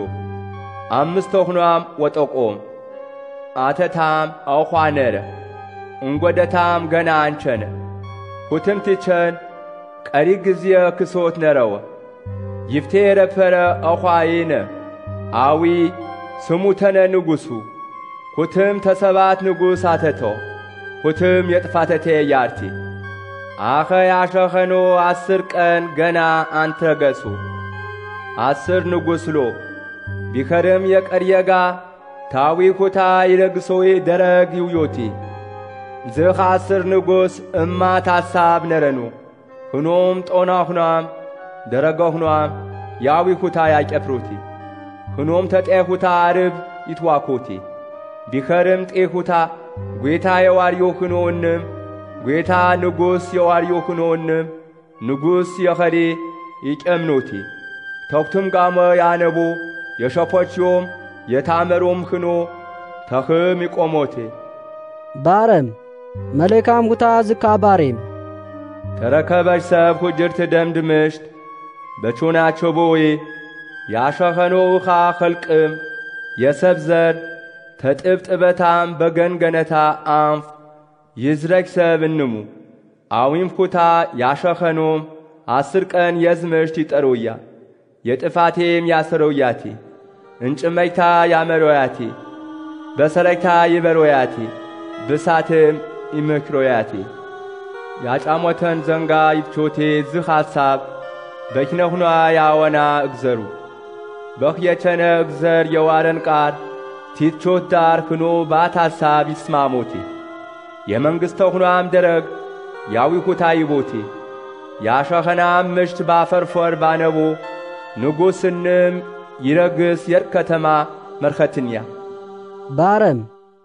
5 ሆኗም ወጠቆም አተታም አውኻነረ እንጎደታም ገና አንቸነ ሁትምትቸን ቀሪ ጊዜ ክሶት ነረወ ይፍቴ የረፈረ አውኻይነ አዊ ስሙተነ ንጉሱ ሁትም ተሰባት ንጉስ አተቶ ሁትም የጥፋተቴ ያርቲ አኸ ያሸኸኖ 10 ቀን ገና አንትረገሱ 10 ንጉስሎ ቢከርም የቀርየጋ ታዊ ኩታ ይረግሶይ ደረግ ይውዮቲ ዝኽ 10 ንጉስ እማ ታሳብ ነረኑ ሁኖም ጦና ሁናም ደረጋ ሁናም ያዊ ኩታ ያጨፍሩቲ ሁኖም ተጤሁታ አርብ ይትዋኮቲ ቢከርም ጤሁታ ጌታ የዋርዮ ሁኖንም ጌታ ንጉስ የዋርዮ ሁኖንም ንጉስ የኸሪ ይቀምኖቲ ተክቱም ጋመ ያነቦ የሸፖችዮም የታመሮም ሁኖ ተኽም ይቆሞቴ ባረም መለካም ሁታ ዝካ ባሬም ተረከበሽ ሰብ ሁጅርት ደምድምሽት በቾናቸው ቦይ ያሸኸኖ ውኻ ኸልቅም የሰብ ዘር ተጥብጥበታም በገንገነታ አንፍ ይዝረግ ሰብ እንሙ አዊም ኩታ ያሸኸኖም 10 ቀን የዝምሽት ይጠሩያ የጥፋቴም ያሰሮያቲ እንጭመይታ ያመሮያቲ በሰረይታ ይበሮያቲ ብሳትም ይመክሮያቲ ያጫሞተን ዘንጋ ይፍቾቴ ዝኽ ሐሳብ በኪነሁና ያወና እግዘሩ በኽየቸነ እግዘር የዋረን ቃል ቲትቾት ዳር ክኖ ባት ሐሳብ ይስማሞቴ የመንግሥተ ሁናም ደረግ ያዊኩታ ይቦቴ ያሸኸናም ምሽት ባፈርፈር ባነቦ ንጉሥንም ይረግስ የር ከተማ መርከትንያ ባረም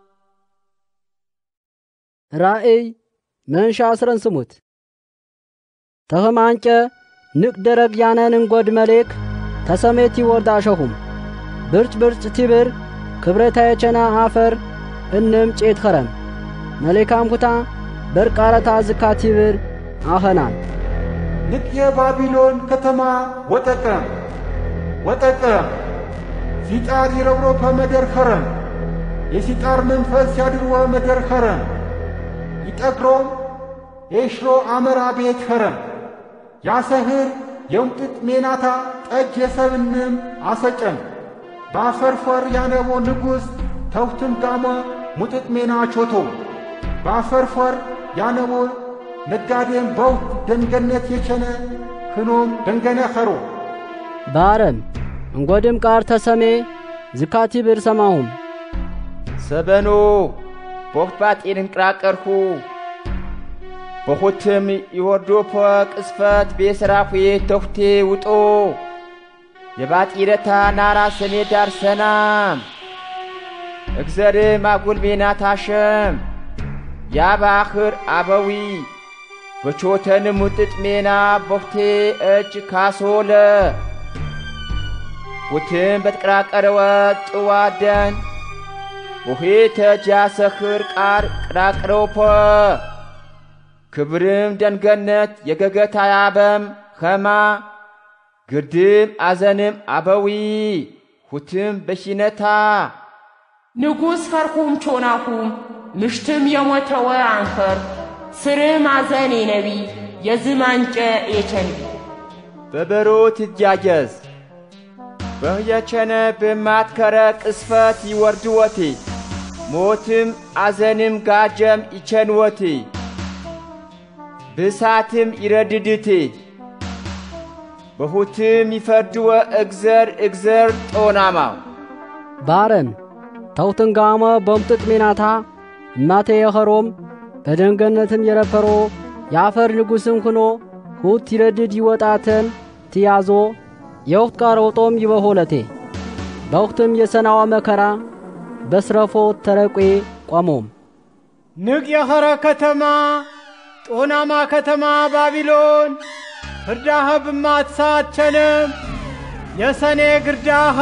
ራእይ መንሻ አስረን ስሙት ተኸማንጨ ንቅ ደረግ ያነን እንጎድ መሌክ ተሰሜት ይወርድ አሸኹም ብርጭ ብርጭ ቲብር ክብረታ የቸና አፈር እንም ጬት ኸረም መሌካም ኩታ በርቃረታ ዝካ ቲብር አኸናን ንቅ የባቢሎን ከተማ ወጠቀም ወጠቀም ሲጣር ይረብሮፐ መደር ኸረም የሲጣር መንፈስ ያድርወ መደር ኸረም ይጠግሮም የሽሮ አመራ ቤት ኸረም ያሰህር የውጥጥ ሜናታ ጠጅ የሰብንም አሰጨም ባፈርፈር ያነቦ ንጉሥ ተውትም ጋመ ሙጥጥ ሜና ቾቶ ባፈርፈር ያነቦ ነጋዴም በውት ደንገነት የቸነ ህኖም ደንገነ ኸሮ ባረም እንጎድም ቃር ተሰሜ ዝካቲ ብር ሰማሁም ሰበኖ ቦክባጤን እንቅራቀርኩ በሆትም ይወርዶፖ ቅስፈት ቤስራፉዬ ተውቴ ውጦ የባጢረታ ናራ ሰሜ ዳር ሰናም እግዘርም አጉልቤና ታሸም ያባኽር አበዊ በቾተን ሙጥጥ ሜና ቦክቴ እጅ ካሶለ ውትም በትቅራቀረወ ጥዋደን ውሄተ ጃሰኽር ቃር ቅራቅረውፖ ክብርም ደንገነት የገገታ ያበም ኸማ ግድም አዘንም አበዊ ሁትም በሺነታ ንጉሥ ፈርኩም ቾናኩም ምሽትም የሞተወ አንኸር ስርም አዘን የነቢ የዝማንጨ የቸንቢ በበሮት ይጃጀዝ በህየቸነ በማትከረ ቅስፈት ይወርድወቴ ሞትም አዘንም ጋጀም ይቸንወቴ ብሳትም ይረድድቴ በሁትም ይፈርድወ እግዘር ጦናማው ባረም ተውትንጋመ በምጥጥ ሜናታ እማቴ የኸሮም በደንገነትም የረፈሮ የአፈር ንጉሥም ክኖ ሁት ይረድድ ይወጣተን ትያዞ የውት ቃር ወጦም ይበሆለቴ በውክትም የሰናዋ መከራ በስረፎ ተረቄ ቆሞም ንቅ የኸረ ከተማ ጦናማ ከተማ ባቢሎን ፍርዳኸ ብማትሳት ቸንም የሰኔ ግርዳኸ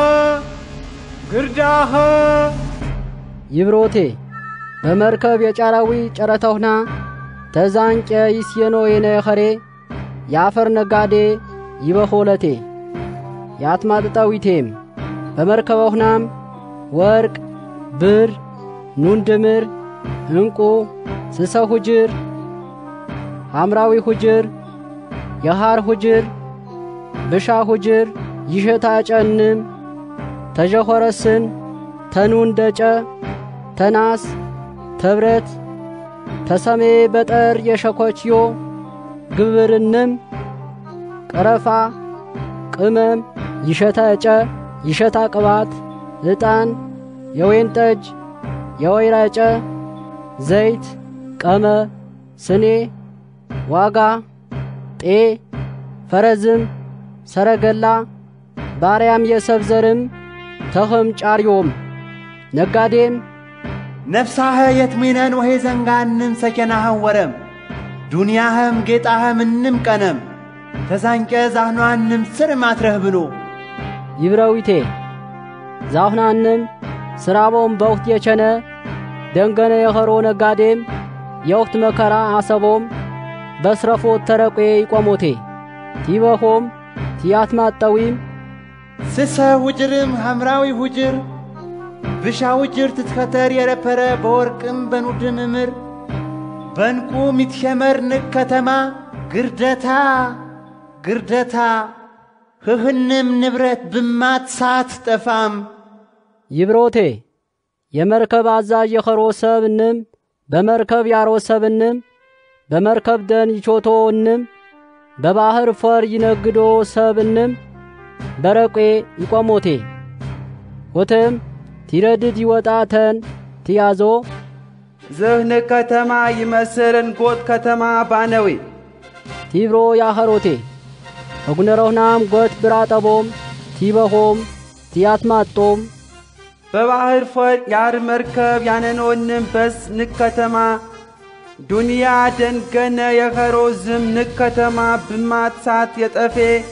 ይብሮቴ በመርከብ የጫራዊ ጨረተውና ተዛንጨ ይስየኖ የነኸሬ የአፈር ነጋዴ ይበሆለቴ ያትማጥጣዊቴም በመርከበውናም ወርቅ ብር ኑንድምር እንቁ ስሰው ሁጅር ሐምራዊ ሁጅር የሃር ሁጅር ብሻ ሁጅር ይሸታ ጨንም ተጀኸረስን ተኑን ደጨ ተናስ ተብረት ተሰሜ በጠር የሸኮችዮ ግብርንም ቀረፋ ቅመም ይሸታ ጨ ይሸታ ቅባት ዕጣን የወይን ጠጅ የወይራ ጨ ዘይት ቀመ ስኔ ዋጋ ጤ ፈረዝም ሰረገላ ባሪያም የሰብ ዘርም ተኸም ጫርዮም ነጋዴም ነፍሳኸ የትሜነን ወሄ ዘንጋንም ሰከናኸም ወረም ዱንያኸም ጌጣኸም እንም ቀነም ተዛንቀ ዛህኗንም ስር ማትረህ ብኖ ይብረዊቴ ዛህኗንም ስራቦም በውት የቸነ ደንገነ የኸሮ ነጋዴም የወቅት መከራ አሰቦም በስረፎት ተረቄ ይቆሞቴ ቲበሆም ቲያትማጠዊም ስሰ ውጅርም ሐምራዊ ውጅር ብሻ ውጅር ትትከተር የረፐረ በወርቅም በኑድም እምር በንቁ ሚትሸመር ንቅ ከተማ ግርደታ ህህንም ንብረት ብማት ሳት ጠፋም ይብሮቴ የመርከብ አዛዥ የኸሮ ሰብንም በመርከብ ያሮ ሰብንም በመርከብ ደን ይቾቶንም በባህር ፈር ይነግዶ ሰብንም በረቄ ይቆሞቴ ወተም ቲረድድ ይወጣተን ቲያዞ ዝህን ከተማ ይመስልን ጎጥ ከተማ ባነዊ ቲብሮ ያኸሮቴ በጉነሮህናም ጎት ብራጠቦም ቲበሆም ቲያትማጦም በባህር ፈር ያር መርከብ ያነኖንም በስ ንክ ከተማ ዱንያ ደንገነ የኸሮ ዝም ንክ ከተማ ብማትሳት የጠፌ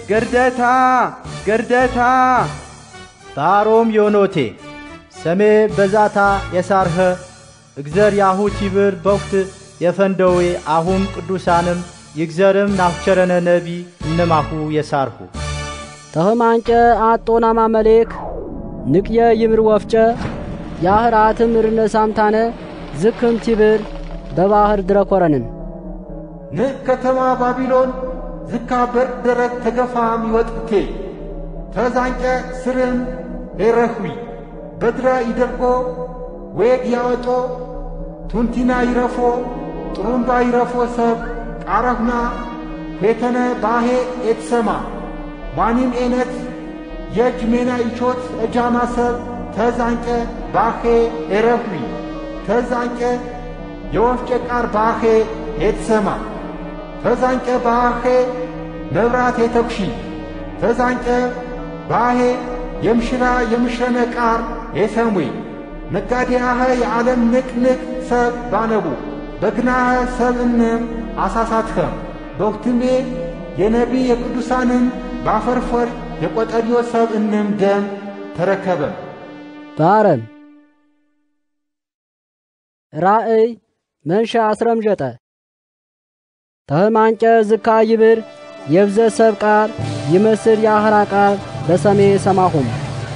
ገርደታ ታሮም ዮኖቴ ሰሜ በዛታ የሳርኸ እግዘር ያሁ ቲብር በውክት የፈንደዌ አሁም ቅዱሳንም ይግዘርም ናፍቸረነ ነቢ እነማሁ የሳርሁ ተህማንጨ አጦናማ መሌክ ንቅየ ይምር ወፍጨ ያህራትም ርነሳምታነ ዝክም ቲብር በባህር ድረኮረንን ንቅ ከተማ ባቢሎን ዝካ በር ደረት ተገፋም ይወጥቴ ተዛንጨ ስርም ኤረኽዊ በድራ ይደርጎ ዌግ ያወጦ ቱንቲና ይረፎ ጥሩምባ ይረፎ ሰብ ቃረሁና ፌተነ ባሄ ኤትሰማ ዋኒም ኤነት የእጅ ሜና ይቾት እጃማ ሰብ ተዛንጨ ባኼ ኤረኽዊ ተዛንጨ የወፍጨ ቃር ባኼ ኤትሰማ ተዛንጨ ባኼ መብራት የተኩሺ ተዛንጨ ባሄ የምሽራ የምሸነ ቃር የሰሙይ ነጋዴያኸ የዓለም ንቅንቅ ሰብ ባነቡ በግናኸ ሰብእንም አሳሳትኸም በውክትሜ የነቢ የቅዱሳንን ባፈርፈር የቈጠልዮ ሰብእንም ደም ተረከበም ባረም ራእይ መንሻ አስረምዠጠ ተህማንጨ ዝካ ይብር የብዘ ሰብ ቃር ይመስል ያህራ ቃር በሰሜ ሰማሁም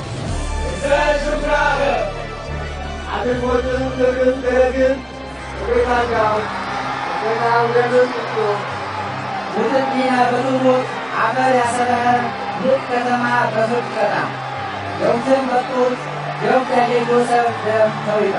አድርጎትም ግርግም ግርግም ቤታጋው በታው ደምም ጥቶ ውትድና በትሞት አፈር ያሰረረ ንቅ ከተማ በፍርድ ቀጣ የውትም በጡት የውት ያሌጎ ሰብ ደም ተዊጣ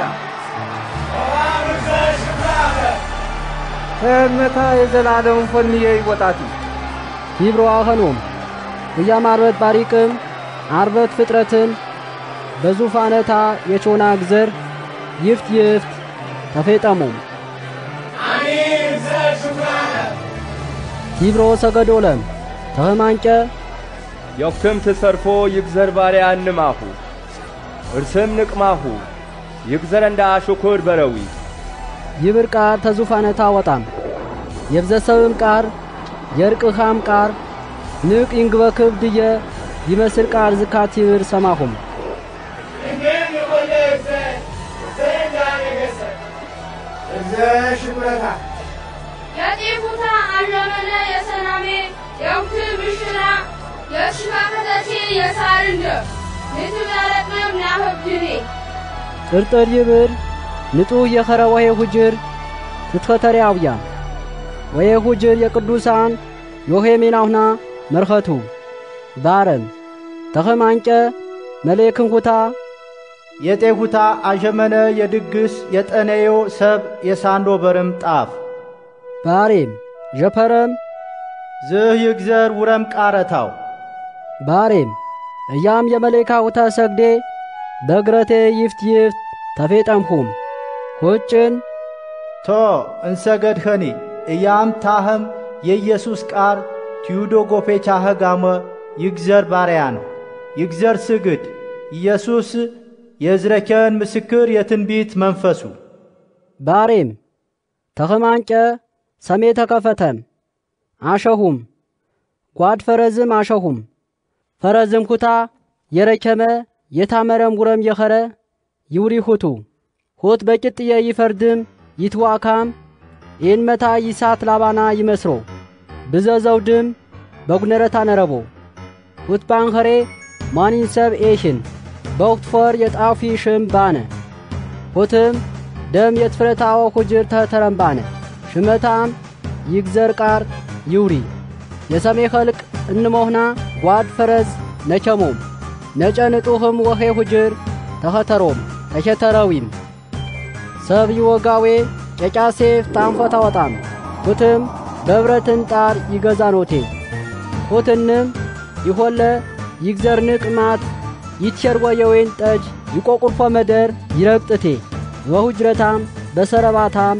ተመታ የዘላለም ፈልየ ይወጣቲ ይብሮ አኸኖም እያማርበት ባሪቅም አርበት ፍጥረትን በዙፋነታ የቾና ግዘር ይፍት ተፌጠሙም አሜን ዘሹክራነ ይብሮ ሰገዶለም ተህማንጨ የክትም ተሰርፎ ይግዘር ባሪያ እንማሁ እርስም ንቅማሁ ይግዘር እንደ አሽኩር በረዊ ይብር ቃር ተዙፋነታ ወጣም የብዘሰብም ቃር የርቅኻም ቃር ንቅ ይንግበክብ ድየ ይመስል ቃር ዝካት ይብር ሰማሁም ሽኩረታ የጤፉታ አለመነ የሰናሜ የውክት ብሽራ የሽባከተቼ የሳርንደ ንትበለቅም ናህብድኔ ጥርጥር ይብር ንጹሕ የኸረ ወሄ ሁጅር ትትፈተሪያውያ ወሄ ሁጅር የቅዱሳን ዮሄ ሜናሁና መርኸቱ ባረም ተኸማንጨ መሌክንኩታ የጤሁታ አዠመነ የድግስ የጠነዮ ሰብ የሳንዶ በርም ጣፍ ባሬም ዠፐረም ዝህ ይግዘር ውረም ቃረታው ባሬም እያም የመሌካውታ ሰግዴ በግረቴ ይፍት ተፌጠምሁም ሆጭን ቶ እንሰገድኸኒ እያም ታህም የኢየሱስ ቃር ቲዩዶ ጎፔቻኸ ጋመ ይግዘር ባሪያን ይግዘር ስግድ ኢየሱስ የዝረከን ምስክር የትንቢት መንፈሱ ባሬም ተኸማንጨ ሰሜ ተከፈተም አሸሁም ጓድ ፈረዝም አሸሁም ፈረዝም ኩታ የረከመ የታመረም ጉረም የኸረ ይውሪ ሁቱ ሆት በቂጥየ ይፈርድም ይትዋካም ኤንመታ ይሳት ላባና ይመስሮ ብዘዘውድም በጉነረታ ነረቦ ሆት ባንኸሬ ማኒን ሰብ ኤሽን በወቅት ፈር የጣፊ ሽም ባነ ሆትም ደም የትፍረታው ኩጅር ተተረምባነ ሽመታም ይግዘር ቃር ይውሪ የሰሜ ኸልቅ እንሞህና ጓድ ፈረዝ ነቸሞም ነጨንጡህም ወኼ ሁጅር ተኸተሮም ተሸተረዊም ሰብ ይወጋዌ ጨጫሴፍ ታንፈታ ወጣም ሁትም በብረትን ጣር ይገዛኖቴ ሁትንም ይሆለ ይግዘር ንቅማት ይትሸርወ የወይን ጠጅ ይቆቁርፎ መደር ይረግጥቴ ወሁጅረታም በሰረባታም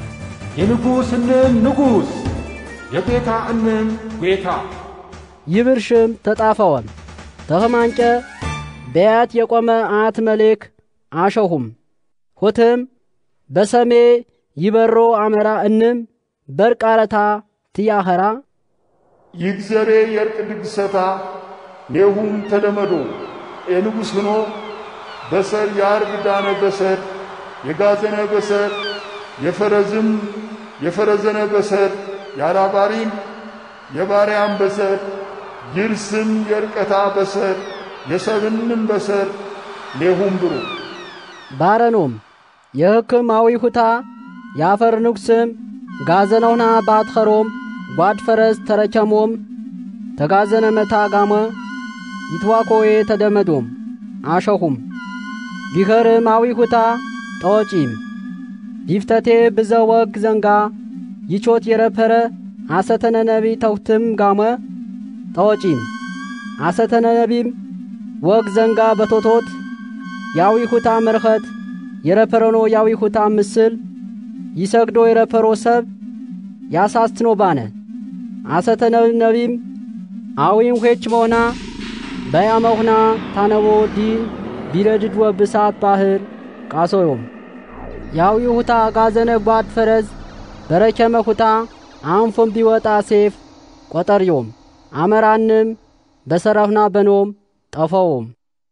የንጉሥንም ንጉሥ የጌታ እንም ጌታ ይብርሽም ተጣፈወም ተኸማንጨ በያት የቆመ አት መሌክ አሸሁም ሆትም በሰሜ ይበሮ አመራ እንም በርቃረታ ትያኸራ ይግዘሬ የርቅ ድግሰታ ኔሁም ተለመዶ የንጉሥ ሆኖ በሰር ያርግ ዳነ በሰር የጋዘነ በሰር የፈረዝም የፈረዘነ በሰር ያላባሪም የባሪያም በሰር ይርስም የርቀታ በሰር የሰብንም በሰር ኔሁም ብሩ ባረኖም የሕክማዊ ሁታ ያፈር ንጉስም ጋዘነውና ባትኸሮም ጓድ ፈረስ ተረቸሞም ተጋዘነ መታ ጋመ ይትዋኮዌ ተደመዶም አሸሁም ቢኸርም አዊ ሁታ ጠወጪም ቢፍተቴ ብዘወግ ዘንጋ ይቾት የረፐረ አሰተነ ነቢ ተውትም ጋመ ጠወጪም አሰተነ ነቢም ወግ ዘንጋ በቶቶት ያዊ ሁታ መርኸት የረፐረኖ ያዊ ሁታ ምስል ይሰግዶ የረፐሮ ሰብ ያሳስትኖ ባነ አሰተነ ነቢም አዊም ሄች መሆና በያመሁና ታነቦ ዲን ቢረድድ ወብሳት ባህር ቃሶዮም ያዊ ሁታ ጋዘነ ጓድ ፈረዝ በረከመ ሁታ አንፎም ቢወጣ ሴፍ ቆጠርዮም አመራንም በሰራፍና በኖም ጠፈውም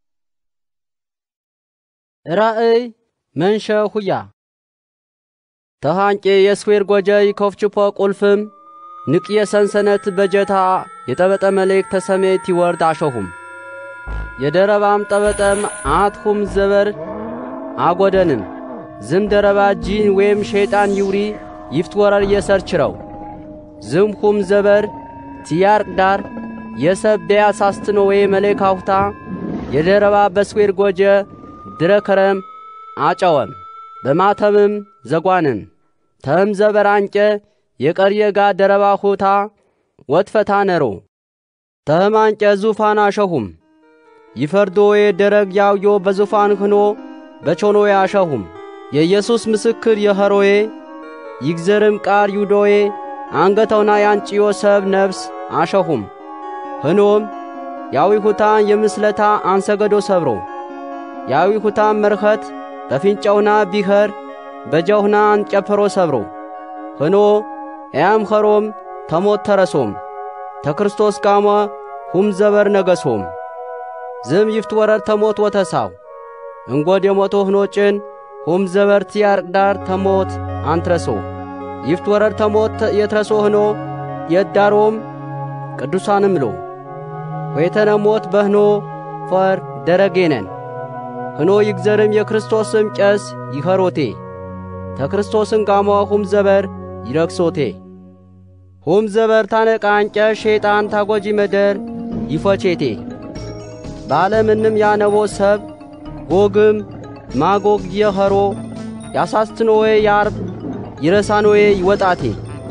ራእይ መንሸ ሁያ ተሃንቄ የስዌር ጎጀ ይኮፍችፖ ቁልፍም ንቅየ ሰንሰነት በጀታ የጠበጠ መሌክ ተሰሜት ይወርድ አሸሁም የደረባም ጠበጠም አትሁም ዘበር አጎደንም ዝም ደረባ ጂን ወይም ሸይጣን ይውሪ ይፍትወረር የሰርችረው ዝምሁም ዘበር ቲያር ዳር የሰብ ቢያሳስትኖ ወይ መሌካውታ የደረባ በስዌር ጎጀ ድረከረም አጨወም በማተምም ዘጓንም ተም ዘበር አንጨ የቀርየጋ ደረባ ሁታ ወትፈታ ነሮ ተም አንጨ ዙፋን አሸሁም ይፈርዶዌ ደረግ ያውዮ በዙፋን ሆኖ በቾኖዌ አሸሁም የኢየሱስ ምስክር የኸሮዌ ይግዘርም ቃር ዩዶዌ አንገተውና ያንጭዮ ሰብ ነፍስ አሸሁም ሆኖም ያዊ ሁታን የምስለታ አንሰገዶ ሰብሮ ያዊ ሁታን መርኸት በፊንጨውና ቢኸር በጀውና አንጨፈሮ ሰብሮ ሆኖ ያም ኸሮም ተሞት ተረሶም ተክርስቶስ ጋማ ሁም ዘበር ነገሶም ዝም ይፍት ወረር ተሞት ወተሳው እንጎድ የሞቶ ሆኖ ጭን ሁም ዘበር ቲያር ዳር ተሞት አንትረሶ ይፍት ወረር ተሞት የትረሶ ሆኖ የዳሮም ቅዱሳንም ሎ ወይተነ ሞት በህኖ ፈር ደረጌነን ሆኖ ይግዘርም የክርስቶስም ጨስ ይኸሮቴ ተክርስቶስን ጋማ ሁም ዘበር ይረክሶቴ ሁም ዘበር ታነቃንጨ ሸይጣን ታጎጂ መደር ይፈቼቴ ባለምንም ያነቦ ሰብ ጎግም ማጎግ የኸሮ ያሳስትኖዌ ያርብ ይረሳኖዌ ይወጣቴ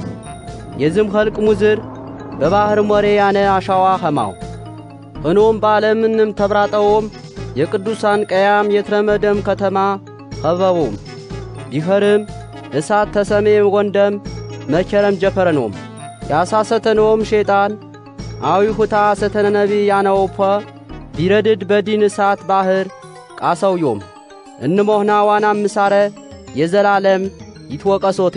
የዝም ኸልቅ ሙዝር በባህር ሞሬ ያነ አሻዋ ኸማው ሆኖም ባለምንም ተብራጠውም የቅዱሳን ቀያም የትረመደም ከተማ ኸበቦም ቢኸርም እሳት ተሰሜ ወንደም መከረም ጀፈረኖም ያሳሰተኖም ሸይጣን አዊ ሁታ ሰተነ ነቢ ያነውፈ ቢረድድ በዲን እሳት ባህር ቃሰውዮም እንሞህና ዋና ምሳረ የዘላለም ይትወቀሶቴ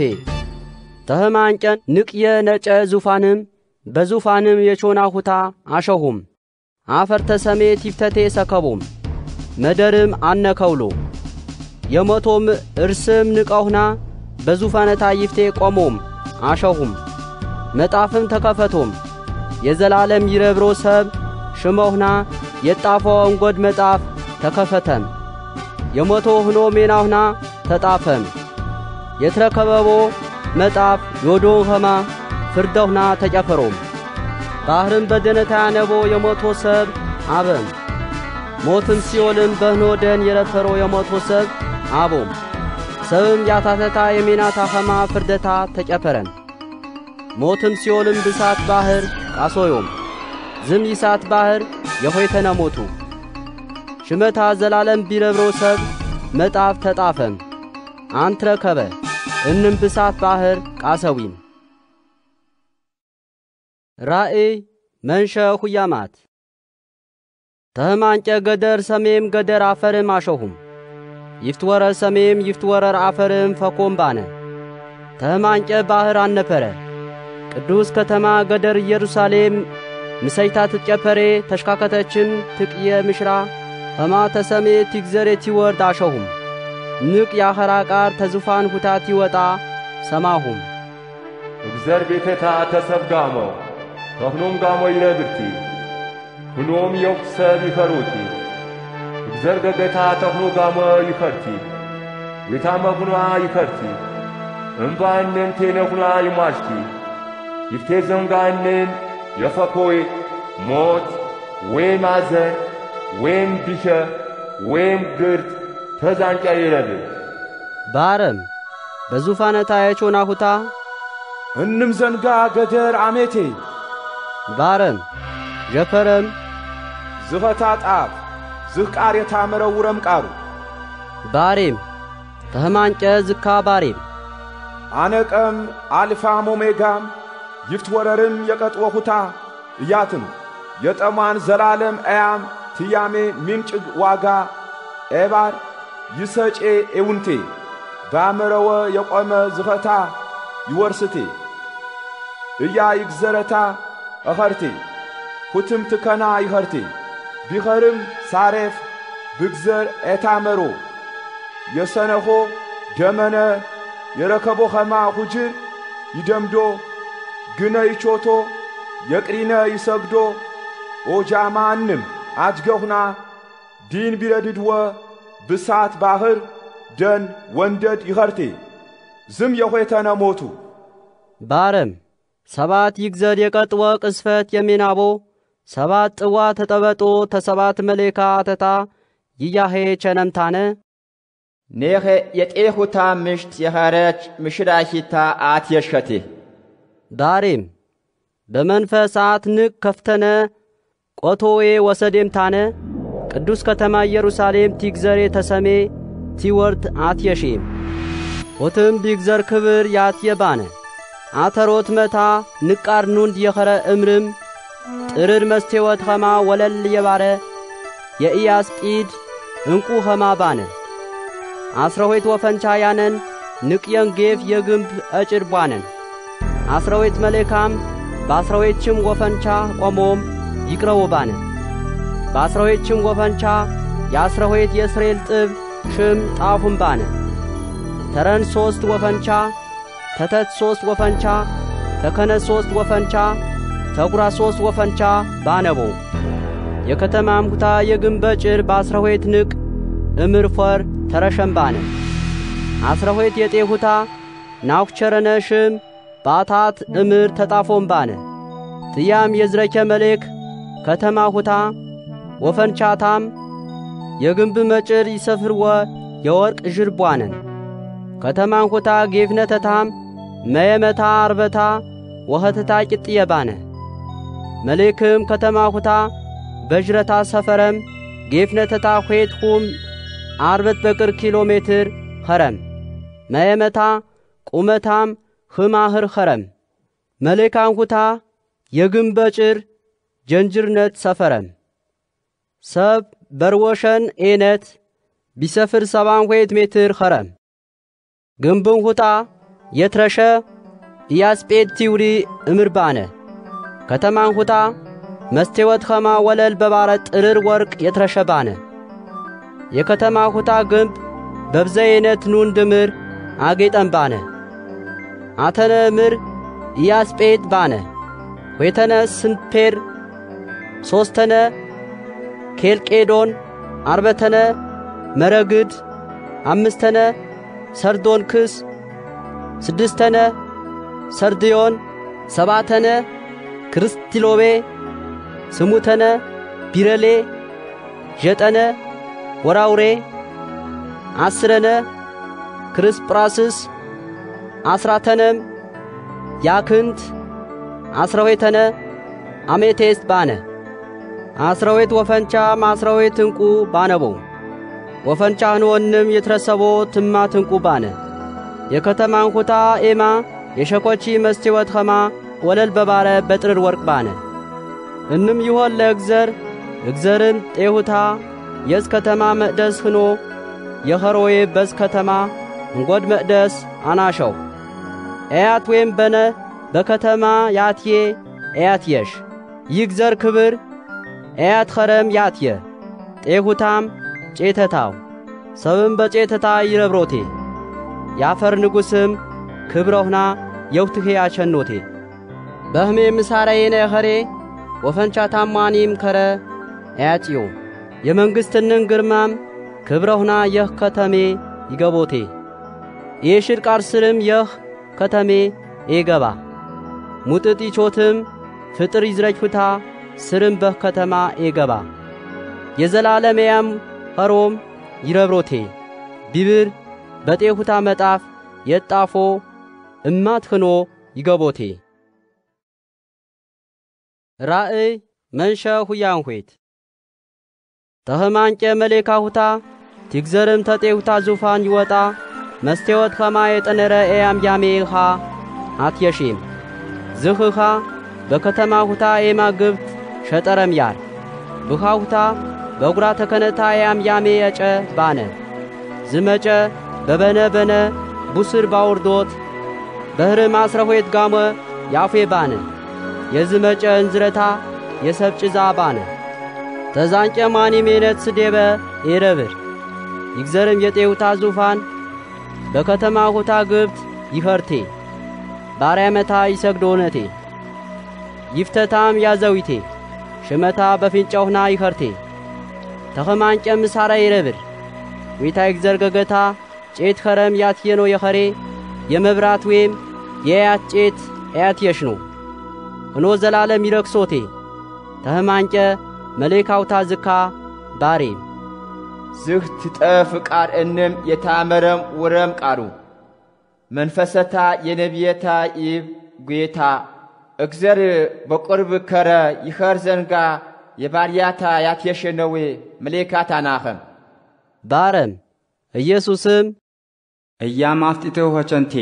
ተህማንጨን ንቅየ ነጨ ዙፋንም በዙፋንም የቾና ሁታ አሸሁም አፈር ተሰሜ ቲፍተቴ ሰከቦም መደርም አነከውሎ የሞቶም እርስም ንቀውና በዙፋነታ ይፍቴ ቆሞም አሸሁም መጣፍም ተከፈቶም የዘላለም ይረብሮ ሰብ ሽመውና የጣፈው እንጎድ መጣፍ ተከፈተም የሞቶ ሆኖ ሜናውና ተጣፈም የተረከበቦ መጣፍ ዮዶ ኸማ ፍርደውና ተጨፈሮም ባህርም በደነታ ያነቦ የሞቶ ሰብ አበም ሞትም ሲኦልም በህኖ ደን የረፈሮ የሞቶ ሰብ አቦም ሰብም ያታተታ የሜናታ ኸማ ፍርደታ ተጨፈረም ሞትም ሲኦልም ብሳት ባህር ቃሶዮም ዝም ይሳት ባህር የሆይተነ ሞቱ ሽመታ ዘላለም ቢረብሮ ሰብ መጣፍ ተጣፈም አንትረከበ እንም ብሳት ባህር ቃሰዊም ራእይ መንሸ ሁያማት ተህማንጨ ገደር ሰሜም ገደር አፈርም አሸሁም ይፍትወረ ሰሜም ይፍትወረር አፈርም ፈኮም ባነ ተህማንጨ ባህር አነፈረ ቅዱስ ከተማ ገደር ኢየሩሳሌም ምሰይታ ትጨፈሬ ተሽካከተችም ትቅየ ምሽራ ኸማ ተሰሜ ትግዘሬ ትወርድ አሸሁም ንቅ ያኸራቃር ተዙፋን ሁታት ይወጣ ሰማሁም እግዚአብሔር ቤተታ ተሰብጋሞ ተኽኖም ጋሞ ይረብርቲ ሁኖም የውክሰብ ይፈሩቲ እግዚአብሔር ገገታ ተኽኖ ጋሞ ይፈርቲ ቤታመ ሁኗ ይፈርቲ እምባንን ቴነሁና ይሟሽቲ ይፍቴ ዘንጋንን የፈኮይ ሞት ወይም አዘን ወይም ቢሸ ወይም ግርት ተዛንጫ ይረብ ባረም በዙፋነታ የቾናሁታ እንም ዘንጋ ገደር አሜቴ ባረም ጀፈረም ዝኸታ ጣፍ ዝቃር የታመረው ውረም ቃሩ ባሬም ተህማንጨ ዝካ ባሬም አነቀም አልፋም ኦሜጋም ይፍትወረርም የቀጥወሁታ እያትም የጠማን ዘላለም አያም ትያሜ ምንጭግ ዋጋ ኤባር ይሰጬ ኤውንቴ ባመረወ የቆመ ዝኸታ ይወርስቴ እያ ይግዘረታ እኸርቴ ሁትም ትከና ይኸርቴ ቢኸርም ሳሬፍ ብግዘር ኤታመሮ የሰነሆ ደመነ የረከቦ ኸማ ሁጅር ይደምዶ ግነ ይቾቶ የቅሪነ ይሰግዶ ኦጃማንም አጅገሁና ዲን ቢረድድወ ብሳት ባህር ደን ወንደድ ይኸርቴ ዝም የሆይተነ ሞቱ ባረም ሰባት ይግዘር የቀጥወ ቅስፈት የሚናቦ ሰባት ጥዋ ተጠበጦ ተሰባት መሌካ አተታ ይያሄ ቸነምታነ ኔኸ የጤሁታ ምሽት የኸረች ምሽራሂታ አትየሸቴ ዳሬም በመንፈሳት ንቅ ከፍተነ ቆቶዌ ወሰዴምታነ ቅዱስ ከተማ ኢየሩሳሌም ቲግዘሬ ተሰሜ ቲወርድ አትየሺም ሆትም ቢግዘር ክብር ያትየባነ አተሮት መታ ንቃር ኑንድ የኸረ እምርም ጥርር መስቴወት ኸማ ወለል የባረ የኢያስጲድ እንቁ ኸማ ባነ አስረሆይት ወፈንቻ ያነን ንቅየን ጌፍ የግንብ እጭር ባነን አስረሆይት መሌካም በአስረሆይትችም ወፈንቻ ቆሞም ይቅረው ባነ በአስረሆይትችም ወፈንቻ የአስረሆይት የእስራኤል ጥብ ሽም ጣፉም ባነ ተረን 3 ወፈንቻ ተተት 3 ወፈንቻ ተከነ 3 ወፈንቻ ተጉራ 3 ወፈንቻ ባነቦ የከተማም ኩታ የግንበ ጭር በአስረሆይት ንቅ እምር ፈር ተረሸምባነ አስረሆይት የጤሁታ ናኩቸረነ ሽም ባታት እምር ተጣፎምባነ ትያም የዝረከ መሌክ ከተማ ሁታ ወፈንቻታም የግንብ መጭር ይሰፍርወ የወርቅ ዥርቧነን ከተማን ሁታ ጌፍነተታም መየመታ አርበታ ወኸተታ ቂጥየባነ መሌክም ከተማ ሁታ በጅረታ ሰፈረም ጌፍነተታ ኼት ሁም አርበት በቅር ኪሎ ሜትር ኸረም መየመታ ቁመታም ህማህር ኸረም መሌካን ሁታ የግንበ ጭር ጀንጅርነት ሰፈረም ሰብ በርወሸን ኤነት ቢሰፍር 7 ሜትር ኸረም ግንብን ሁታ የትረሸ ኢያስጴድ ቲውሪ እምርባነ ከተማን ሁታ መስቴወት ኸማ ወለል በባረ ጥርር ወርቅ የትረሸባነ የከተማ ሁታ ግንብ በብዘይነት ኑን ድምር አጌጠን ባነ አተነ ምር ኢያስጴት ባነ ሆይተነ ስንፔር ሶስተነ ኬልቄዶን አርበተነ መረግድ አምስተነ ሰርዶን ክስ ስድስተነ ሰርድዮን ሰባተነ ክርስቲሎቤ ስሙተነ ቢረሌ ዠጠነ ወራውሬ አስረነ ክርስጵራስስ አስራተነም ያክንት አስራዌተነ አሜቴስት ባነ አስራዌት ወፈንቻ ማስራዌት እንቁ ባነቦ ወፈንቻ ንወንም የተረሰቦ ትማት እንቁ ባነ የከተማን ኩታ ኤማ የሸኮቺ መስቲወት ኸማ ወለል በባረ በጥርር ወርቅ ባነ እንም ይሆን ለእግዘርን ጤሁታ የዝ ከተማ መቅደስ ህኖ የኸሮዬ በዝ ከተማ እንጎድ መቅደስ አናሸው ኤያት ወይም በነ በከተማ ያትዬ ኤያትየሽ ይግዘር ክብር ኤያት ኸረም ያትየ ጤሁታም ጬተታው ሰብም በጬተታ ይረብሮቴ ያፈር ንጉስም ክብረውና የውትሄ አቸኖቴ በህሜ ምሳራዬነ ኸሬ ወፈንቻ ታማኒም ከረ ኤያጭዮ የመንግስትንን ግርማም ክብረውና የህ ከተሜ ይገቦቴ የሽር ቃር ስርም የህ ከተሜ ኤገባ ሙጥጢ ቾትም ፍጥር ይዝረጅ ፍታ ስርም በህ ከተማ ኤገባ የዘላለሜያም ኸሮም ይረብሮቴ ቢብር በጤሁታ መጣፍ የጣፎ እማት ህኖ ይገቦቴ ራእይ መንሸ ሁያንሁት ተህማንጨ መሌካሁታ ትግዘርም ተጤሁታ ዙፋን ይወጣ መስቴወት ኸማ የጠነረ ኤያም ያሜኻ አትየሺም ዝኽኻ በከተማ ሁታ ኤማ ግብት ሸጠረም ያር ብኻሁታ በጉራ ተከነታ ኤያም ያሜ የጨ ባነ ዝመጨ በበነ ቡስር ባውርዶት በህርም አስረሆት ጋመ ያፌ ባነ የዝመጨ እንዝረታ የሰብጭዛ ባነ ተዛንጨ ማኒ ሜነት ስዴበ ኤረብር ይግዘርም የጤሁታ ዙፋን በከተማ ሁታ ግብት ይፈርቴ ባሪያመታ ይሰግዶነቴ ይፍተታም ያዘዊቴ ሽመታ በፊንጫውና ይፈርቴ ተኸማንጨ ምሳራ ይረብር ዊታ ይግዘር ገገታ ጬት ኸረም ያትየኖ የኸሬ የመብራት ወይም የያት ጬት ያትየሽኖ እኖ ዘላለም ይረክሶቴ ተህማንጨ መሌካውታ ዝካ ባሬም ዝህ ትጠፍ ቃር እንም የታመረም ውረም ቃሩ መንፈሰታ የነቢየታ ይብ ጉየታ እግዘር በቁርብ ከረ ይኸር ዘንጋ የባርያታ ያትየሸነዌ መሌካታ ናኸም ባረም ኢየሱስም እያማፍጢተው ሆቸንቴ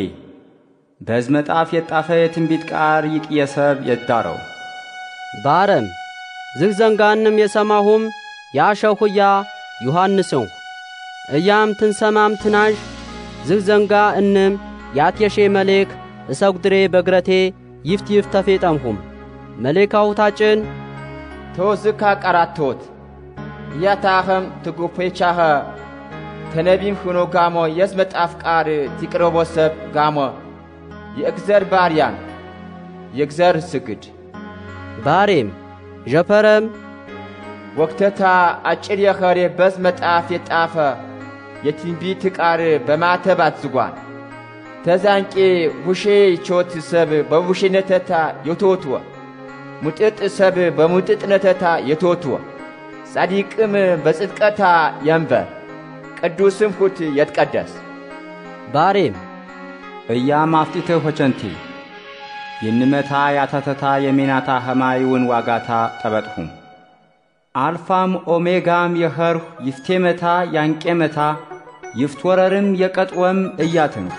በዝመጣፍ የጣፈ የትንቢት ቃር ይቅየሰብ የዳረው ባረም ዝግ ዘንጋንም የሰማሁም ያሸሁያ ዮሐንስው እያም ትንሰማም ትናዥ ዝግ ዘንጋ እንም ያትየሼ መሌክ እሰጉድሬ በግረቴ ይፍት ተፌጠምሁም መሌካው ታጭን ተወዝካ ቀራቶት ያታኸም ትጉፔቻኸ ተነቢም ሁኖ ጋሞ የዝመጣፍ ቃር ትቅረቦሰብ ጋሞ የእግዘር ባርያን የእግዘር ስግድ ባሬም ዠፐረም ወቅተታ አጭር የኸሬ በዝ መጣፍ የጣፈ የትንቢት ቃር በማተባት ዝጓን ተዛንቄ ውሼ ቾት ሰብ በውሽነተታ የቶትወ ሙጥጥ ሰብ በሙጥጥነተታ የቶትወ ጻዲቅም በጽድቀታ የንበር ቅዱስም ሁት የትቀደስ ባሬም እያማፍጢተ ሆቸንቲ የንመታ ያታተታ የሜናታ ኸማይውን ዋጋታ ጠበጥሁም አልፋም ኦሜጋም የኸርሁ ይፍቴመታ ያንቄመታ ይፍትወረርም የቀጥወም እያትን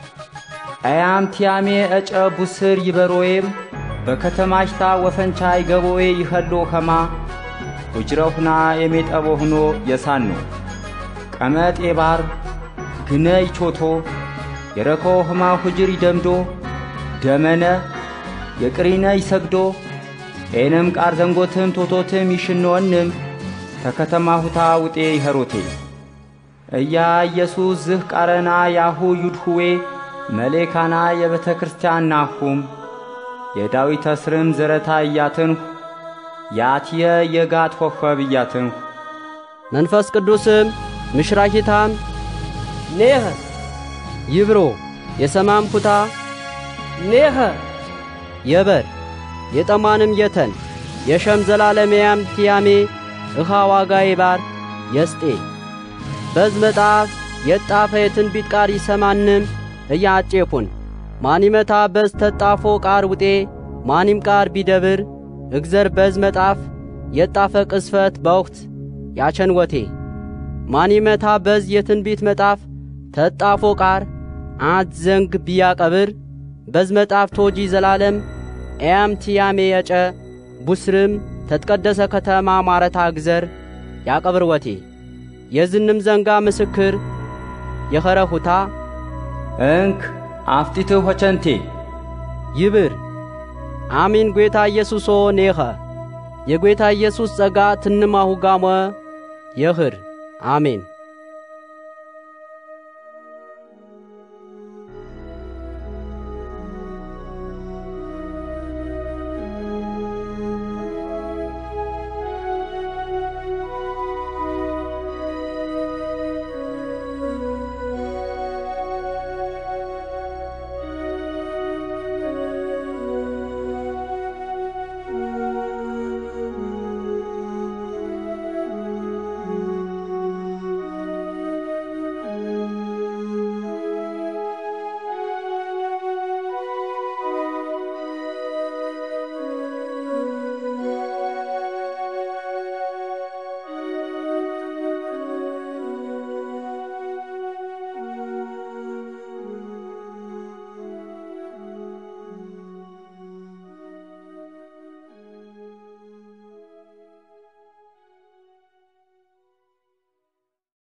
አያም ቲያሜ እጨ ቡስር ይበሮዬም በከተማሽታ ወፈንቻ ይገቦዬ ይኸሎ ኸማ ውጅረሁና የሜጠቦ ሁኖ የሳኖ ቀመጥ የባር ግነ ይቾቶ የረኮ ኸማ ሁጅር ይደምዶ ደመነ የቅሪነ ይሰግዶ ኤንም ቃር ዘንጎትም ቶቶትም ይሽኖንም ተከተማ ሁታ ውጤ ይኸሮቴ እያ ኢየሱስ ዝህ ቃረና ያሁ ዩድሁዌ መሌካና የቤተ ክርስቲያን ናሁም የዳዊት እስርም ዘረታ እያትንሁ ያትየ የጋት ኮኸብ እያትንሁ መንፈስ ቅዱስም ምሽራኪታም ኔኸ ይብሮ የሰማም ኩታ ኔኸ የበር የጠማንም የተን የሸም ዘላለመያም ቲያሜ እኻ ዋጋዬ ባር የስጤ በዝ መጣፍ የጣፈ የትንቢት ቃር ይሰማንም እያጨኩን ማኒመታ በዝ ተጣፎ ቃር ውጤ ማኒም ቃር ቢደብር እግዘር በዝ መጣፍ የጣፈ ቅስፈት በወቅት ያቸንወቴ ማኒመታ በዝ የትንቢት መጣፍ ተጣፎ ቃር አት ዘንግ ቢያቀብር በዝ መጣፍ ቶጂ ዘላለም ኤያም ቲያሜ የጨ ቡስርም ተትቀደሰ ከተማ ማረታ እግዘር ያቀብር ወቴ የዝንም ዘንጋ ምስክር የኸረሁታ እንክ አፍቲቱ ሆቸንቴ ይብር አሚን ጌታ ኢየሱሶ ኔኸ የጌታ ኢየሱስ ጸጋ ትንማሁ ጋሞ የኽር አሜን።